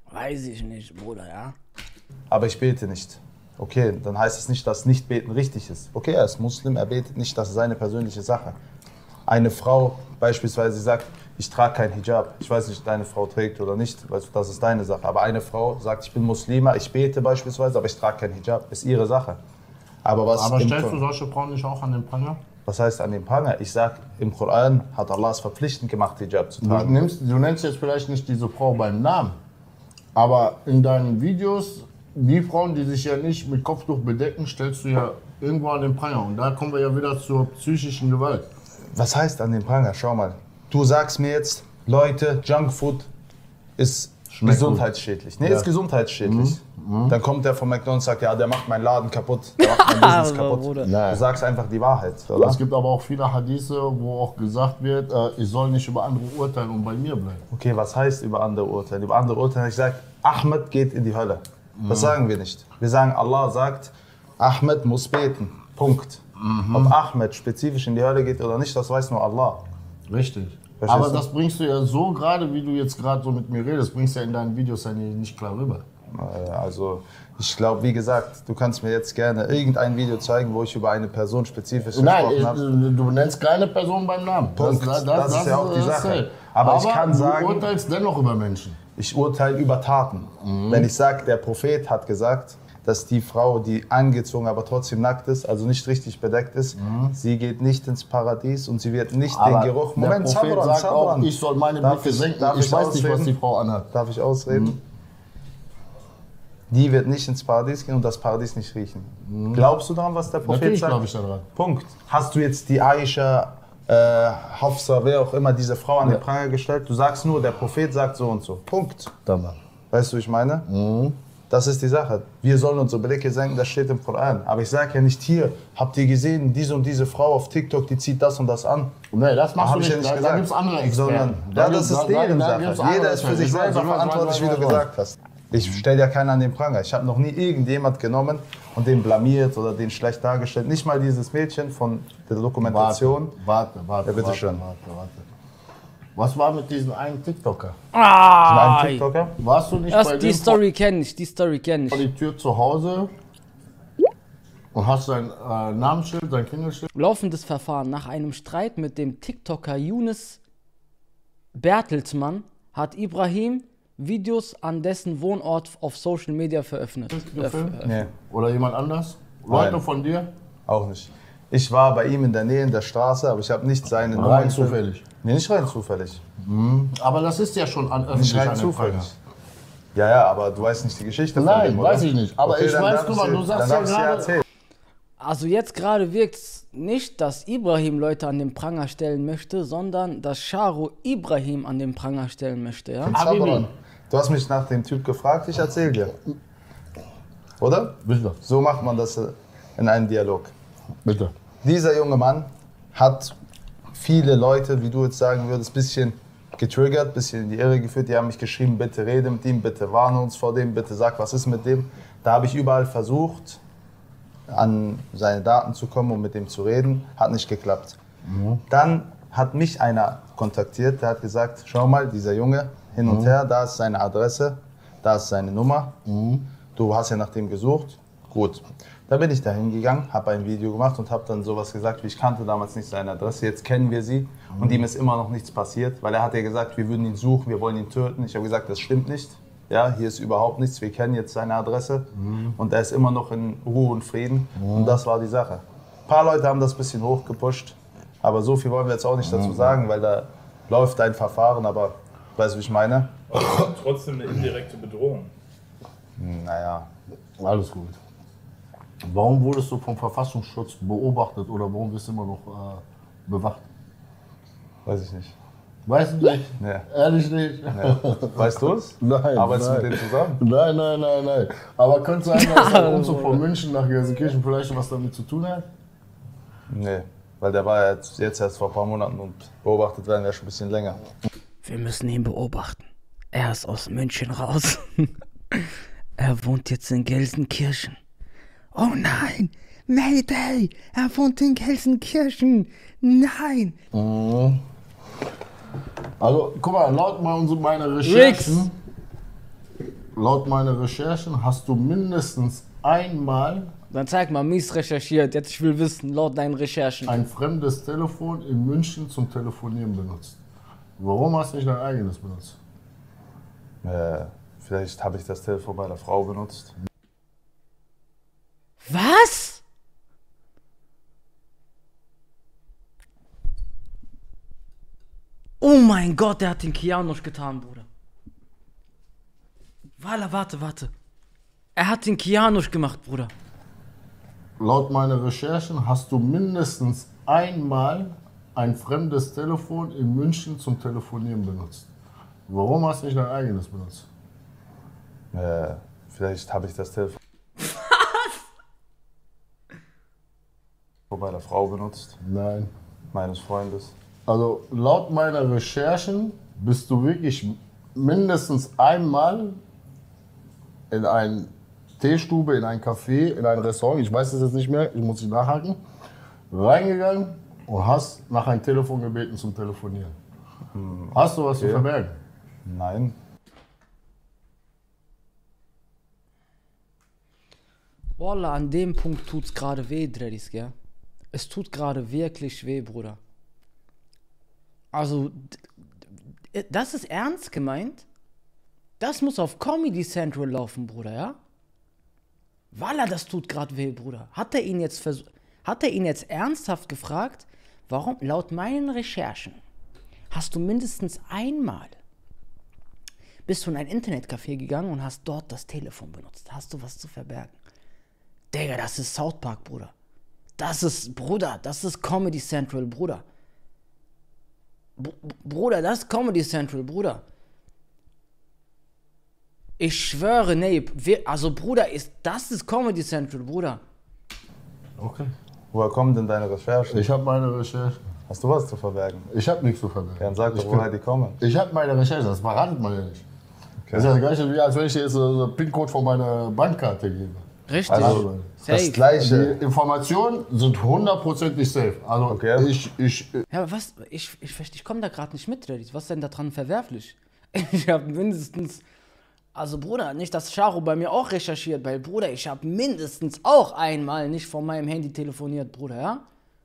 Weiß ich nicht, Bruder, ja. Aber ich bete nicht. Okay, dann heißt es nicht, dass Nichtbeten richtig ist. Okay, er ist Muslim, er betet nicht, das ist seine persönliche Sache. Eine Frau beispielsweise sagt, ich trage kein Hijab. Ich weiß nicht, deine Frau trägt oder nicht, das ist deine Sache. Aber eine Frau sagt, ich bin Muslima, ich bete beispielsweise, aber ich trage kein Hijab. Ist ihre Sache. Aber stellst du solche Frauen nicht auch an den Pranger? Was heißt an den Pranger? Ich sag, im Koran hat Allah es verpflichtend gemacht, Hijab zu tragen. Du nennst jetzt vielleicht nicht diese Frau beim Namen, aber in deinen Videos, die Frauen, die sich ja nicht mit Kopftuch bedecken, stellst du ja irgendwo an den Pranger. Und da kommen wir ja wieder zur psychischen Gewalt. Was heißt an den Pranger? Schau mal. Du sagst mir jetzt, Leute, Junkfood ist gesundheitsschädlich. Nee, ist gesundheitsschädlich. Dann kommt der von McDonald's und sagt, ja, der macht meinen Laden kaputt, der macht mein Business kaputt. Du sagst einfach die Wahrheit, oder? Es gibt aber auch viele Hadithe, wo auch gesagt wird, ich soll nicht über andere urteilen und bei mir bleiben. Okay, was heißt über andere urteilen? Über andere urteilen, ich sage, Ahmed geht in die Hölle. Das sagen wir nicht. Wir sagen, Allah sagt, Ahmed muss beten. Punkt. Ob Ahmed spezifisch in die Hölle geht oder nicht, das weiß nur Allah. Richtig. Verstehst Aber du? das bringst du ja so gerade, wie du jetzt gerade so mit mir redest, bringst du ja in deinen Videos ja nicht klar rüber. Also ich glaube, wie gesagt, du kannst mir jetzt gerne irgendein Video zeigen, wo ich über eine Person spezifisch gesprochen habe. Nein, du nennst keine Person beim Namen. Punkt. Das ist ja auch die Sache. Aber ich kann sagen, du urteilst dennoch über Menschen. Ich urteile über Taten. Wenn ich sage, der Prophet hat gesagt, dass die Frau, die angezogen, aber trotzdem nackt ist, also nicht richtig bedeckt ist, sie geht nicht ins Paradies und sie wird nicht den Geruch... Moment, der Prophet sagt auch, ich soll meine Blicke senken. Ich weiß nicht, was die Frau anhat. Darf ich ausreden? Die wird nicht ins Paradies gehen und das Paradies nicht riechen. Glaubst du daran, was der Prophet Natürlich sagt? glaube ich daran. Punkt. Hast du jetzt die Aisha, Hafsa, wer auch immer, diese Frau an den Pranger gestellt? Du sagst nur, der Prophet sagt so und so. Punkt. Weißt du, wie ich meine? Das ist die Sache. Wir sollen unsere Blicke senken, das steht im Koran. Aber ich sage ja nicht hier, habt ihr gesehen, diese und diese Frau auf TikTok, die zieht das und das an. Nee, das machst du ich nicht. Da gibt es andere Experten. Das ist deren Sache. Jeder ist für sich selber verantwortlich, wie du gesagt hast. Ich stelle ja keinen an den Pranger. Ich habe noch nie irgendjemand genommen und den blamiert oder den schlecht dargestellt. Nicht mal dieses Mädchen von der Dokumentation. Warte. Ja, bitte schön. Was war mit diesem einen TikToker? Ah, Ein TikToker? Warst du nicht bei die dem Story kenne ich, die Story kenne vor ich. die Tür zu Hause und hast sein Namensschild, sein Klingelschild? Laufendes Verfahren. Nach einem Streit mit dem TikToker Younes Bertelsmann hat Ibrahim Videos an dessen Wohnort auf Social Media veröffentlicht. Nee, Oder jemand anders? Nein. Leute von dir? auch nicht. Ich war bei ihm in der Nähe in der Straße, aber ich habe nicht seine Nummer. Rein zufällig. Nee, nicht rein zufällig. Aber das ist ja schon Nicht öffentlich rein an den zufällig. Pranger. Ja, aber du weißt nicht die Geschichte von Nein, dem, oder? weiß ich nicht. Aber Okay, ich dann weiß, darf guck mal, ich du dir- sagst dann ja darf ich dir gerade... erzählen. Also jetzt gerade wirkt es nicht, dass Ibrahim Leute an den Pranger stellen möchte, sondern dass Sharo Ibrahim an den Pranger stellen möchte, ja? Sabran, du hast mich nach dem Typ gefragt, ich erzähle dir. Oder? Bitte, So macht man das in einem Dialog. bitte. Dieser junge Mann hat viele Leute, wie du jetzt sagen würdest, ein bisschen getriggert, ein bisschen in die Irre geführt. Die haben mich geschrieben, bitte rede mit ihm, bitte warne uns vor dem, bitte sag, was ist mit dem. Da habe ich überall versucht, an seine Daten zu kommen und mit ihm zu reden. Hat nicht geklappt. Dann hat mich einer kontaktiert, der hat gesagt, schau mal, dieser Junge, hin und her, da ist seine Adresse, da ist seine Nummer. Du hast ja nach dem gesucht. Gut. Da bin ich da hingegangen, habe ein Video gemacht und habe dann sowas gesagt, wie ich kannte damals nicht seine Adresse, jetzt kennen wir sie und ihm ist immer noch nichts passiert, weil er hat ja gesagt, wir würden ihn suchen, wir wollen ihn töten. Ich habe gesagt, das stimmt nicht. Ja, hier ist überhaupt nichts, wir kennen jetzt seine Adresse und er ist immer noch in Ruhe und Frieden und das war die Sache. Ein paar Leute haben das ein bisschen hochgepusht, aber so viel wollen wir jetzt auch nicht dazu sagen, weil da läuft ein Verfahren, aber weißt du, wie ich meine? Trotzdem eine indirekte Bedrohung. Naja, Alles gut. Warum wurdest du vom Verfassungsschutz beobachtet oder warum bist du immer noch bewacht? weiß ich nicht. Weißt du nicht? Nee. Ehrlich nicht? Nee. Weißt du es? Nein. Arbeitest du nein. mit denen zusammen? Nein. Aber könnte sein, dass der Umzug von München nach Gelsenkirchen vielleicht was damit zu tun hat? Nee, weil der war ja jetzt erst vor ein paar Monaten und beobachtet werden wir schon ein bisschen länger. Wir müssen ihn beobachten. Er ist aus München raus. Er wohnt jetzt in Gelsenkirchen. Oh nein! Mayday! Er wohnt in Gelsenkirchen! Nein! Also, guck mal, laut mal meine Recherchen Laut meiner Recherchen hast du mindestens einmal Dann zeig mal, mies recherchiert. Jetzt ich will wissen, laut deinen Recherchen. ein fremdes Telefon in München zum Telefonieren benutzt. Warum hast du nicht dein eigenes benutzt? Vielleicht habe ich das Telefon bei der Frau benutzt. Was? Oh mein Gott, der hat den Kianosch getan, Bruder. Warte. Er hat den Kianosch gemacht, Bruder. Laut meiner Recherchen hast du mindestens einmal ein fremdes Telefon in München zum Telefonieren benutzt. Warum hast du nicht dein eigenes benutzt? Vielleicht habe ich das Telefon bei der Frau benutzt, Nein. meines Freundes. Also laut meiner Recherchen bist du wirklich mindestens einmal in eine Teestube, in ein Café, in ein Restaurant, ich weiß es jetzt nicht mehr, ich muss dich nachhaken, reingegangen und hast nach einem Telefon gebeten zum Telefonieren. Hast du was zu verbergen? Nein. Wallah, an dem Punkt tut's gerade weh, Dreddis, gell? Es tut gerade wirklich weh, Bruder. Also, das ist ernst gemeint? Das muss auf Comedy Central laufen, Bruder, ja? Wallah, das tut gerade weh, Bruder. Hat er ihn jetzt ernsthaft gefragt, warum, laut meinen Recherchen, hast du mindestens einmal bist du in ein Internetcafé gegangen und hast dort das Telefon benutzt? Hast du was zu verbergen? Digga, das ist South Park, Bruder. Das ist Comedy Central, Bruder. Bruder, das ist Comedy Central, Bruder. Ich schwöre, nee, Bruder, das ist Comedy Central, Bruder. Okay. Woher kommen denn deine Recherchen? Ich habe meine Recherchen. Hast du was zu verbergen? Ich habe nichts zu verbergen. Ja, dann sag doch, woher die kommen. Ich habe meine Recherchen, das verratet man ja nicht. Okay. Das ist ja das gleiche, wie als wenn ich dir jetzt einen PIN-Code von meiner Bankkarte gebe. Richtig. Also, Safe. das Gleiche. Die Informationen sind 100% safe. Also Okay. Ja, aber was? Ich komme da gerade nicht mit, Reddit. Was ist denn da dran verwerflich? Ich habe mindestens. Also, Bruder, nicht, dass Charo bei mir auch recherchiert, weil, Bruder, ich habe mindestens auch einmal nicht von meinem Handy telefoniert, Bruder, ja?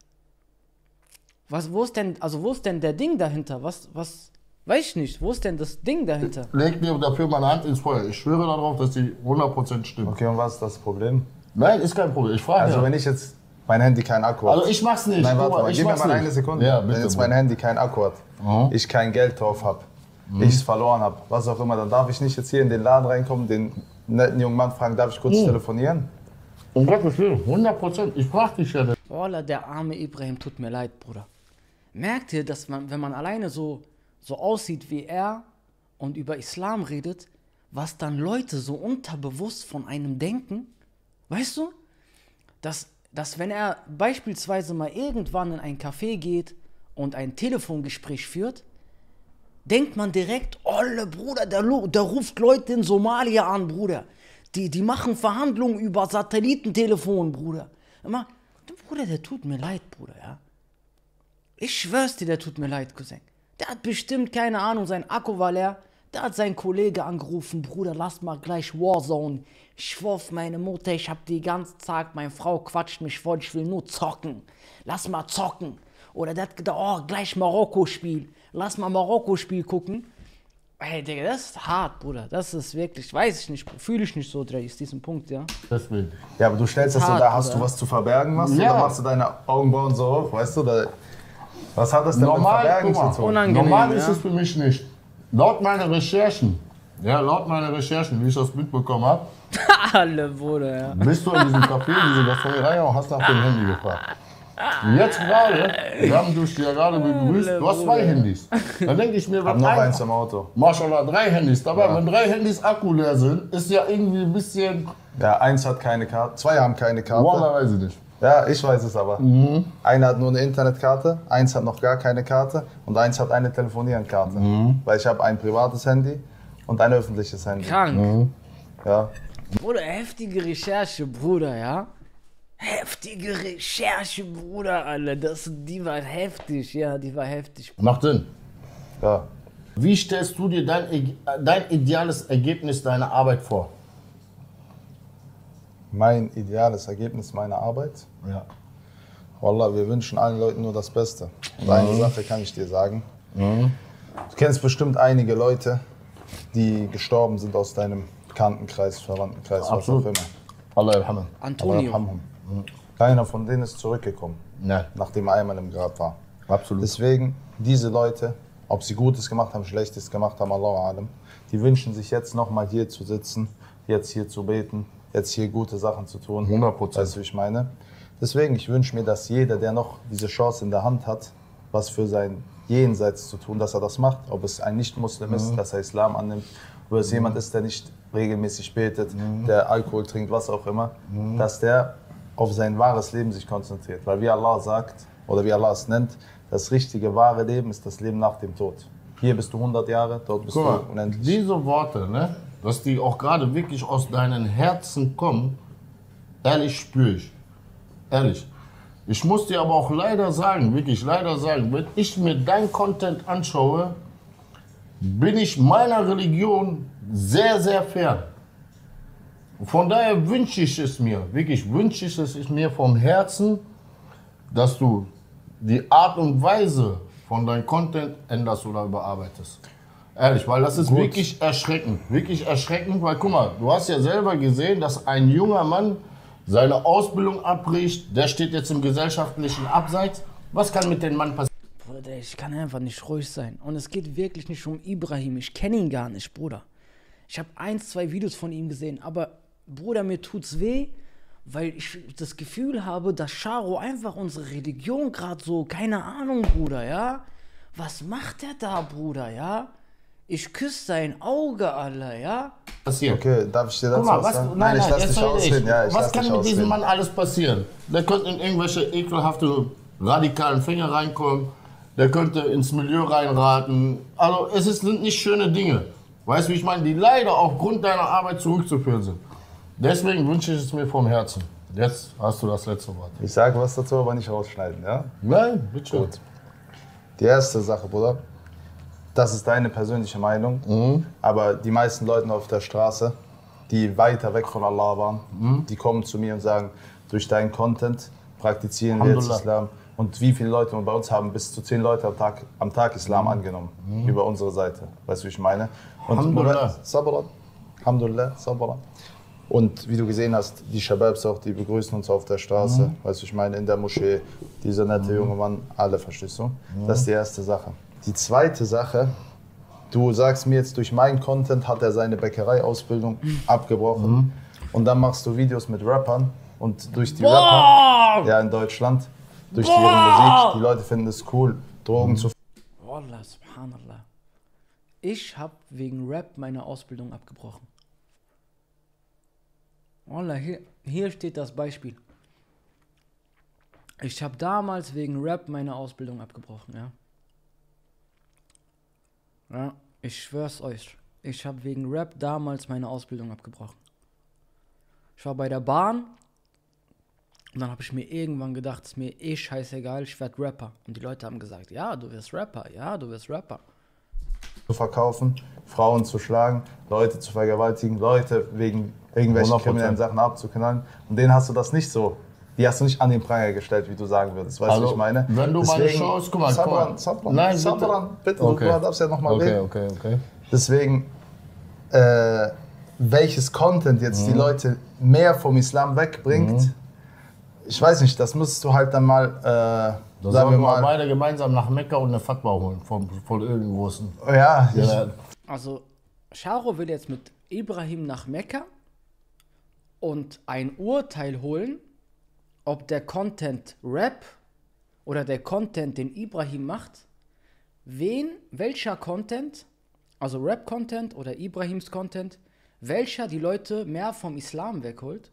Wo ist denn der Ding dahinter? Weiß ich nicht. Wo ist denn das Ding dahinter? Leg mir dafür meine Hand ins Feuer. Ich schwöre darauf, dass die 100% stimmt. Okay, und was ist das Problem? Nein, ist kein Problem. Ich frage Also, ja. wenn ich jetzt mein Handy keinen Akku hat. Also ich mach's nicht. Nein, Guck warte mal, ich gib mir mach's mal nicht. eine Sekunde. Ja, Wenn bitte. jetzt mein Handy keinen Akku hat, ich kein Geld drauf habe, ich es verloren habe, was auch immer, dann darf ich nicht jetzt hier in den Laden reinkommen, den netten jungen Mann fragen, darf ich kurz telefonieren? Um Gottes Willen, 100%. Ich frag dich ja. Wallah, der arme Ibrahim, tut mir leid, Bruder. Merkt ihr, dass man, wenn man alleine so aussieht wie er und über Islam redet, was dann Leute so unterbewusst von einem denken? Weißt du? Dass wenn er beispielsweise mal irgendwann in ein Café geht und ein Telefongespräch führt, denkt man direkt, olle Bruder, der ruft Leute in Somalia an, Bruder. Die machen Verhandlungen über Satellitentelefon, Bruder. Immer, Bruder, der tut mir leid, Bruder, ja. Ich schwör's dir, der tut mir leid, Cousin. Der hat bestimmt, keine Ahnung, sein Akku war leer. Der hat seinen Kollege angerufen, Bruder, lass mal gleich Warzone. Ich schwör auf meine Mutter, ich hab die ganze Zeit, meine Frau quatscht mich voll, ich will nur zocken. Lass mal zocken. Oder der hat gedacht, oh, gleich Marokko-Spiel. Lass mal Marokko-Spiel gucken. Ey, Digga, das ist hart, Bruder. Das ist wirklich, weiß ich nicht, fühle ich nicht so, Dre, ist diesen Punkt, ja. Deswegen. Ja, aber du stellst das so Hart, da, hast Bruder. du was zu verbergen, was? Ja. Oder machst du deine Augenbrauen so hoch, weißt du? Was hat das denn Normal, mit Verbergen guck mal, zu tun? Unangenehm, Normal ja. ist es für mich nicht. Laut meiner Recherchen, wie ich das mitbekommen habe, Alle, Bruder, ja. bist du in diesem Café, in diese Gastronomie und hast nach dem Handy gefragt. Und jetzt gerade, wir haben dich ja gerade begrüßt, du hast 2 Handys. Dann denke ich mir, Ich hab noch eins im Auto. Maschallah, 3 Handys dabei. Wenn 3 Handys Akku leer sind, ist ja irgendwie ein bisschen, Ja, eins hat keine Karte, 2 haben keine Karte. Wallah, weiß ich nicht. Ja, ich weiß es aber. Einer hat nur eine Internetkarte, eins hat noch gar keine Karte und eins hat eine Telefonierenkarte. Weil ich habe ein privates Handy und ein öffentliches Handy. Krank. Ja. Bruder, heftige Recherche, Bruder, ja. Heftige Recherche, Bruder, Alter. Die war heftig, ja, die war heftig. Macht Sinn. Ja. Wie stellst du dir dein ideales Ergebnis deiner Arbeit vor? Mein ideales Ergebnis meiner Arbeit? Ja. Wallah, wir wünschen allen Leuten nur das Beste. Und eine Sache kann ich dir sagen. Du kennst bestimmt einige Leute, die gestorben sind aus deinem Bekanntenkreis, Verwandtenkreis, was auch immer. Allah yarhamah. Antonio. Keiner von denen ist zurückgekommen, Nein. nachdem er einmal im Grab war. Absolut. Deswegen, diese Leute, ob sie Gutes gemacht haben, Schlechtes gemacht haben, Allahu Alam, die wünschen sich jetzt nochmal hier zu sitzen, jetzt hier zu beten, jetzt hier gute Sachen zu tun. 100%. Weißt du, wie ich meine? Deswegen, ich wünsche mir, dass jeder, der noch diese Chance in der Hand hat, was für sein Jenseits zu tun, dass er das macht. Ob es ein Nicht-Muslim ist, dass er Islam annimmt, oder es jemand ist, der nicht regelmäßig betet, der Alkohol trinkt, was auch immer, dass der auf sein wahres Leben sich konzentriert. Weil wie Allah sagt, oder wie Allah es nennt, das richtige, wahre Leben ist das Leben nach dem Tod. Hier bist du 100 Jahre, dort bist du unendlich. Diese Worte, ne, dass die auch gerade wirklich aus deinen Herzen kommen, ehrlich spüre ich. Ehrlich. Ich muss dir aber auch leider sagen, wirklich leider sagen, wenn ich mir dein Content anschaue, bin ich meiner Religion sehr, sehr fern. Von daher wünsche ich es mir, wirklich wünsche ich es mir vom Herzen, dass du die Art und Weise von deinem Content änderst oder überarbeitest. Ehrlich, weil das ist wirklich erschreckend, weil guck mal, du hast ja selber gesehen, dass ein junger Mann seine Ausbildung abbricht, der steht jetzt im gesellschaftlichen Abseits. Was kann mit dem Mann passieren? Bruder, ich kann einfach nicht ruhig sein. Und es geht wirklich nicht um Ibrahim. Ich kenne ihn gar nicht, Bruder. Ich habe 1, 2 Videos von ihm gesehen. Aber, Bruder, mir tut's weh, weil ich das Gefühl habe, dass Charo einfach unsere Religion gerade so, keine Ahnung, Bruder, ja? Was macht er da, Bruder, ja? Ich küsse sein Auge, Alter, ja? Passiert. Okay, darf ich dir dazu Guck mal, was was, sagen? nein, ich lass jetzt dich rede ausreden. Ja, was kann mit diesem ausreden. Mann alles passieren? Der könnte in irgendwelche ekelhafte, radikalen Fänge reinkommen, der könnte ins Milieu reinraten. Also es sind nicht schöne Dinge, weißt du, wie ich meine, die leider aufgrund deiner Arbeit zurückzuführen sind. Deswegen wünsche ich es mir vom Herzen. Jetzt hast du das letzte Wort. Ich sage was dazu, aber nicht rausschneiden, ja? Nein, bitte. Gut. Die erste Sache, Bruder, das ist deine persönliche Meinung, aber die meisten Leute auf der Straße, die weiter weg von Allah waren, die kommen zu mir und sagen, durch deinen Content praktizieren wir jetzt Islam. Und wie viele Leute bei uns haben bis zu 10 Leute am Tag Islam angenommen, über unsere Seite. Weißt du, wie ich meine? Und Alhamdulillah. Sabran. Alhamdulillah, Sabran. Und wie du gesehen hast, die Shababs auch, die begrüßen uns auf der Straße, weißt du, ich meine, in der Moschee, dieser nette junge Mann, alle, verstehst du? Das ist die erste Sache. Die zweite Sache, du sagst mir jetzt, durch meinen Content hat er seine Bäckereiausbildung abgebrochen. Und dann machst du Videos mit Rappern und durch die Rapper, ja, in Deutschland, durch ihre Musik, die Leute finden es cool, Drogen zu... Wallah, subhanallah. Ich habe wegen Rap meine Ausbildung abgebrochen. Wallah, hier steht das Beispiel. Ich habe damals wegen Rap meine Ausbildung abgebrochen, ja. Ja, ich schwör's euch. Ich habe wegen Rap damals meine Ausbildung abgebrochen. Ich war bei der Bahn und dann habe ich mir irgendwann gedacht, ist mir eh scheißegal, ich werde Rapper. Und die Leute haben gesagt, ja, du wirst Rapper, ja, du wirst Rapper. Zu verkaufen, Frauen zu schlagen, Leute zu vergewaltigen, Leute wegen irgendwelchen 100%. kriminellen Sachen abzuknallen. Und denen hast du das nicht so, die hast du nicht an den Pranger gestellt, wie du sagen würdest. Weißt du, was ich meine? Wenn du meine schaust, guck mal, Sabran, Nein, Sabran, bitte, Okay. du darfst ja nochmal reden. Okay. Deswegen, welches Content jetzt die Leute mehr vom Islam wegbringt, ich weiß nicht, das müsstest du halt dann mal, Da sagen wir sollen wir mal, beide gemeinsam nach Mekka und eine Fatwa holen von irgendwoßen. ja, Also, Charo will jetzt mit Ibrahim nach Mekka und ein Urteil holen, ob der Content Rap oder der Content, den Ibrahim macht, welcher Content, also Rap-Content oder Ibrahims Content, welcher die Leute mehr vom Islam wegholt.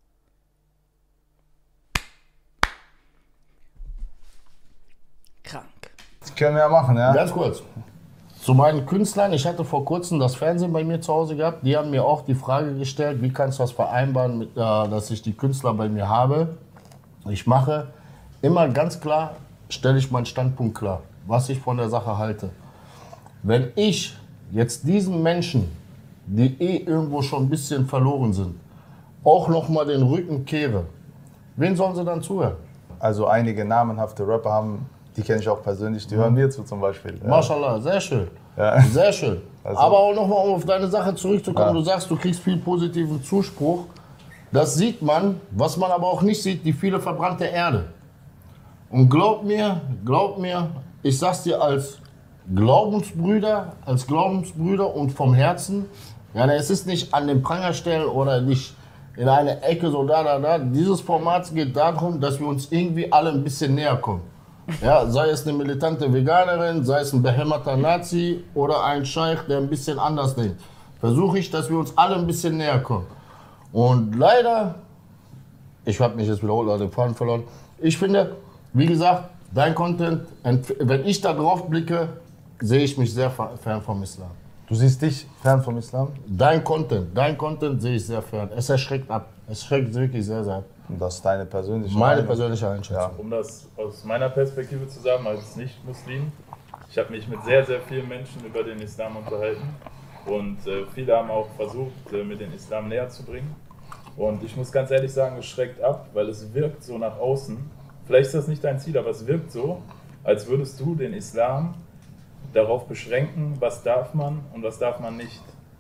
Krank. das können wir ja machen, ja. Ganz kurz. Zu meinen Künstlern, ich hatte vor kurzem das Fernsehen bei mir zu Hause gehabt, die haben mir auch die Frage gestellt, wie kannst du das vereinbaren, mit, dass ich die Künstler bei mir habe. Ich mache immer ganz klar, stelle ich meinen Standpunkt klar, was ich von der Sache halte. wenn ich jetzt diesen Menschen, die irgendwo schon ein bisschen verloren sind, auch nochmal den Rücken kehre, wen sollen sie dann zuhören? Also einige namenhafte Rapper haben, die kenne ich auch persönlich, die hören mir zu zum Beispiel. Ja. Mashallah, sehr schön. Ja. Sehr schön. Also, aber auch nochmal, um auf deine Sache zurückzukommen, Ja. du sagst, du kriegst viel positiven Zuspruch. Das sieht man, was man aber auch nicht sieht, die viele verbrannte Erde. Und glaub mir, ich sag's dir als Glaubensbrüder und vom Herzen, ja, es ist nicht an den Pranger stellen oder nicht in eine Ecke so da. Dieses Format geht darum, dass wir uns irgendwie alle ein bisschen näher kommen. Ja, sei es eine militante Veganerin, sei es ein behämmerter Nazi oder ein Scheich, der ein bisschen anders denkt. Versuche ich, dass wir uns alle ein bisschen näher kommen. Und leider, ich habe mich jetzt wiederholt oder den Faden verloren, ich finde, wie gesagt, dein Content, wenn ich da drauf blicke, sehe ich mich sehr fern vom Islam. du siehst dich fern vom Islam? Dein Content sehe ich sehr fern. Es erschreckt ab. Es schreckt wirklich sehr, sehr ab. Und das ist deine persönliche Meine Meinung. persönliche Einschätzung. Um das aus meiner Perspektive zu sagen, als Nicht-Muslim, ich habe mich mit sehr, sehr vielen Menschen über den Islam unterhalten und viele haben auch versucht, mir den Islam näher zu bringen. Und ich muss ganz ehrlich sagen, es schreckt ab, weil es wirkt so nach außen. Vielleicht ist das nicht dein Ziel, aber es wirkt so, als würdest du den Islam darauf beschränken, was darf man und was darf man nicht.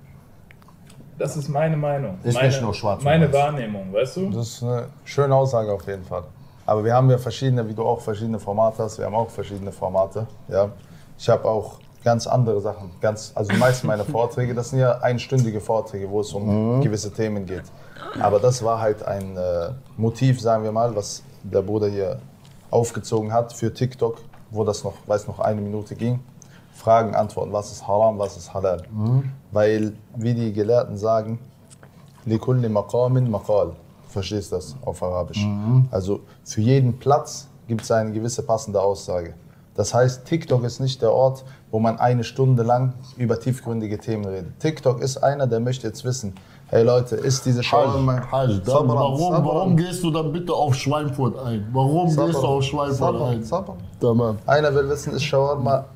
Das ist meine Meinung. Ist nicht nur schwarz und meine weiß. Wahrnehmung, weißt du? Das ist eine schöne Aussage auf jeden Fall. Aber wir haben ja verschiedene, wie du auch verschiedene Formate hast, wir haben auch verschiedene Formate. Ja. Ich habe auch ganz andere Sachen. Also die meisten meiner Vorträge, das sind ja einstündige Vorträge, wo es um gewisse Themen geht. Aber das war halt ein Motiv, sagen wir mal, was der Bruder hier aufgezogen hat für TikTok, wo das noch 1 Minute ging. Fragen, Antworten, was ist Haram, was ist Halal. Weil, wie die Gelehrten sagen, likulli maqamin maqal. Du verstehst das auf Arabisch. Also für jeden Platz gibt es eine gewisse passende Aussage. Das heißt, TikTok ist nicht der Ort, wo man 1 Stunde lang über tiefgründige Themen redet. TikTok ist einer, der möchte jetzt wissen, hey Leute, ist diese Shawarma... Warum gehst du dann bitte auf Schweinfurt ein? Warum gehst du auf Schweinfurt ein? Tamam. Einer will wissen, ist Shawarma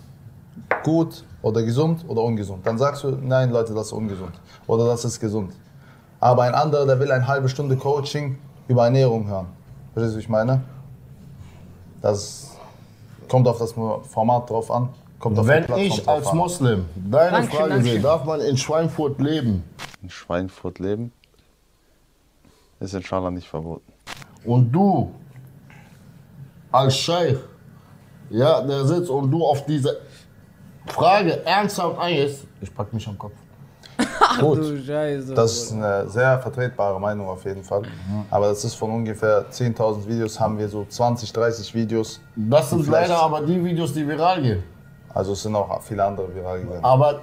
gut oder gesund oder ungesund. Dann sagst du, nein Leute, das ist ungesund oder das ist gesund. Aber ein anderer, der will eine halbe Stunde Coaching über Ernährung hören. Verstehst du, was ich meine? Das kommt auf das Format drauf an. Kommt auf die Wenn Plattform ich drauf als an. Muslim deine Dankeschön, Frage sehe, Dankeschön. darf man in Schweinfurt leben? In Schweinfurt leben ist inshallah nicht verboten. Und du als Scheich, ja, der sitzt und du auf diese Frage ernsthaft eingehst, ich pack mich am Kopf. Gut, Du Scheiße. das ist eine sehr vertretbare Meinung auf jeden Fall. Aber das ist von ungefähr 10.000 Videos, haben wir so 20, 30 Videos. Das sind Vielleicht- leider aber die Videos, die viral gehen. Also es sind auch viele andere viral gegangen. Aber,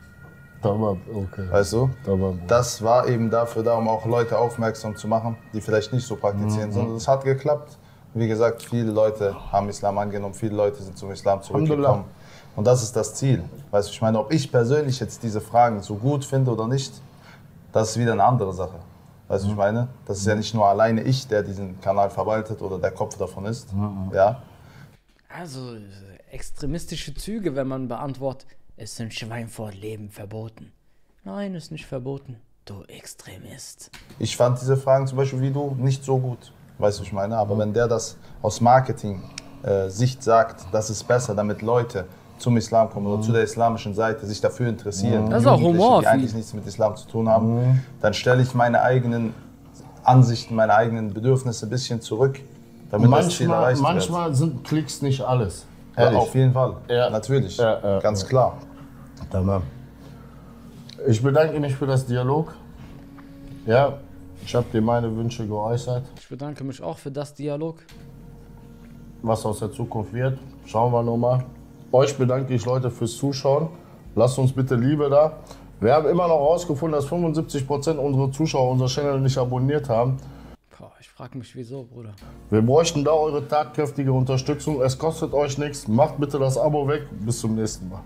okay. Weißt du? Tamam. Das war eben dafür da, um auch Leute aufmerksam zu machen, die vielleicht nicht so praktizieren, sondern es hat geklappt. Wie gesagt, viele Leute haben Islam angenommen, viele Leute sind zum Islam zurückgekommen. Und das ist das Ziel. Weißt du, ich meine, ob ich persönlich jetzt diese Fragen so gut finde oder nicht, das ist wieder eine andere Sache. Weißt du, ich meine? Das ist ja nicht nur alleine ich, der diesen Kanal verwaltet oder der Kopf davon ist. Ja? Also extremistische Züge, wenn man beantwortet, ist in Schweinfurt Leben verboten. Nein, ist nicht verboten. Du Extremist. Ich fand diese Fragen zum Beispiel wie du nicht so gut. Weißt du, ich meine? Aber wenn der das aus Marketing-Sicht sagt, das ist besser, damit Leute zum Islam kommen oder zu der islamischen Seite sich dafür interessieren, Das ist auch Jugendliche, Humor, die eigentlich nichts mit Islam zu tun haben, dann stelle ich meine eigenen Ansichten, meine eigenen Bedürfnisse ein bisschen zurück, damit das Ziel erreicht wird. Manchmal sind Klicks nicht alles. Ja, Ehrlich. auf jeden Fall, Ja. natürlich, Ja, ganz klar. Tamam. Ich bedanke mich für das Dialog. Ja, ich habe dir meine Wünsche geäußert. Ich bedanke mich auch für das Dialog. Was aus der Zukunft wird, schauen wir nochmal. Euch bedanke ich, Leute, fürs Zuschauen. Lasst uns bitte Liebe da. Wir haben immer noch herausgefunden, dass 75% unserer Zuschauer unser Channel nicht abonniert haben. Boah, ich frage mich wieso, Bruder. Wir bräuchten da eure tatkräftige Unterstützung. Es kostet euch nichts. Macht bitte das Abo weg. Bis zum nächsten Mal.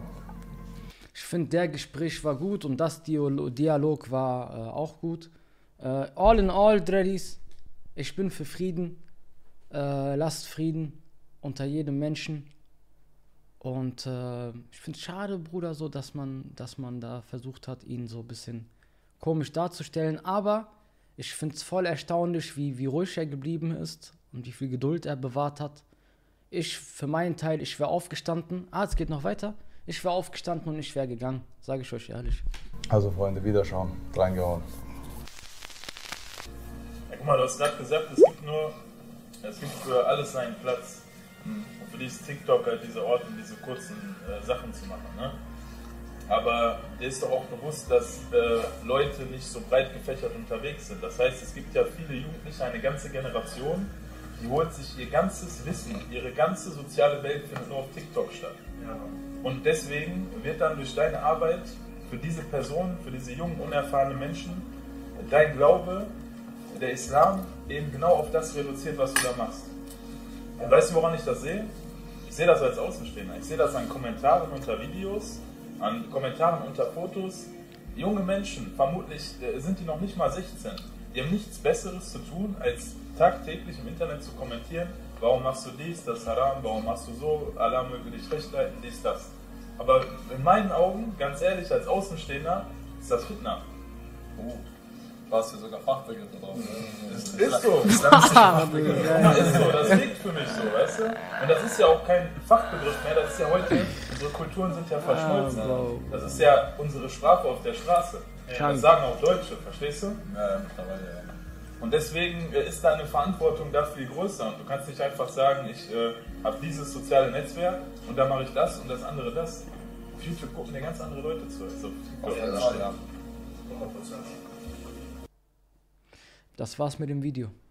Ich finde, der Gespräch war gut und das Dialog war auch gut. All in all, Dreadies, ich bin für Frieden. Lasst Frieden unter jedem Menschen. Und ich finde es schade, Bruder, so, dass man da versucht hat, ihn so ein bisschen komisch darzustellen. Aber ich finde es voll erstaunlich, wie ruhig er geblieben ist und wie viel Geduld er bewahrt hat. Ich, für meinen Teil, ich wäre aufgestanden. Es geht noch weiter. Ich wäre aufgestanden und ich wäre gegangen, sage ich euch ehrlich. Also Freunde, Wiederschauen, reingehauen. Ja, guck mal, du hast gerade gesagt, es gibt für alles seinen Platz. Und für dieses TikTok halt diese Orte, diese kurzen Sachen zu machen. Ne? Aber dir ist doch auch bewusst, dass Leute nicht so breit gefächert unterwegs sind. Das heißt, es gibt ja viele Jugendliche, eine ganze Generation, die holt sich ihr ganzes Wissen, ihre ganze soziale Welt findet nur auf TikTok statt. Ja. Und deswegen wird dann durch deine Arbeit für diese Personen, für diese jungen, unerfahrenen Menschen, dein Glaube, der Islam, eben genau auf das reduziert, was du da machst. Und weißt du, woran ich das sehe? Ich sehe das als Außenstehender. Ich sehe das an Kommentaren unter Videos, an Kommentaren unter Fotos. Junge Menschen, vermutlich sind die noch nicht mal 16. Die haben nichts Besseres zu tun, als tagtäglich im Internet zu kommentieren, warum machst du dies, das Haram, warum machst du so, Allah möge dich recht leiten, dies, das. Aber in meinen Augen, ganz ehrlich, als Außenstehender, ist das Fitna. Warst du sogar Fachbegriffe drauf? Ist so. Ist so, das liegt für mich so, weißt du? Und das ist ja auch kein Fachbegriff mehr, das ist ja heute, unsere Kulturen sind ja verschmolzen. Das ist ja unsere Sprache auf der Straße. Das sagen auch Deutsche, verstehst du? Ja, mittlerweile, ja. Und deswegen ist deine Verantwortung da viel größer. Und du kannst nicht einfach sagen, ich habe dieses soziale Netzwerk und dann mache ich das und das andere das. Auf YouTube gucken dir ganz andere Leute zu. Also, Ja. Das war's mit dem Video.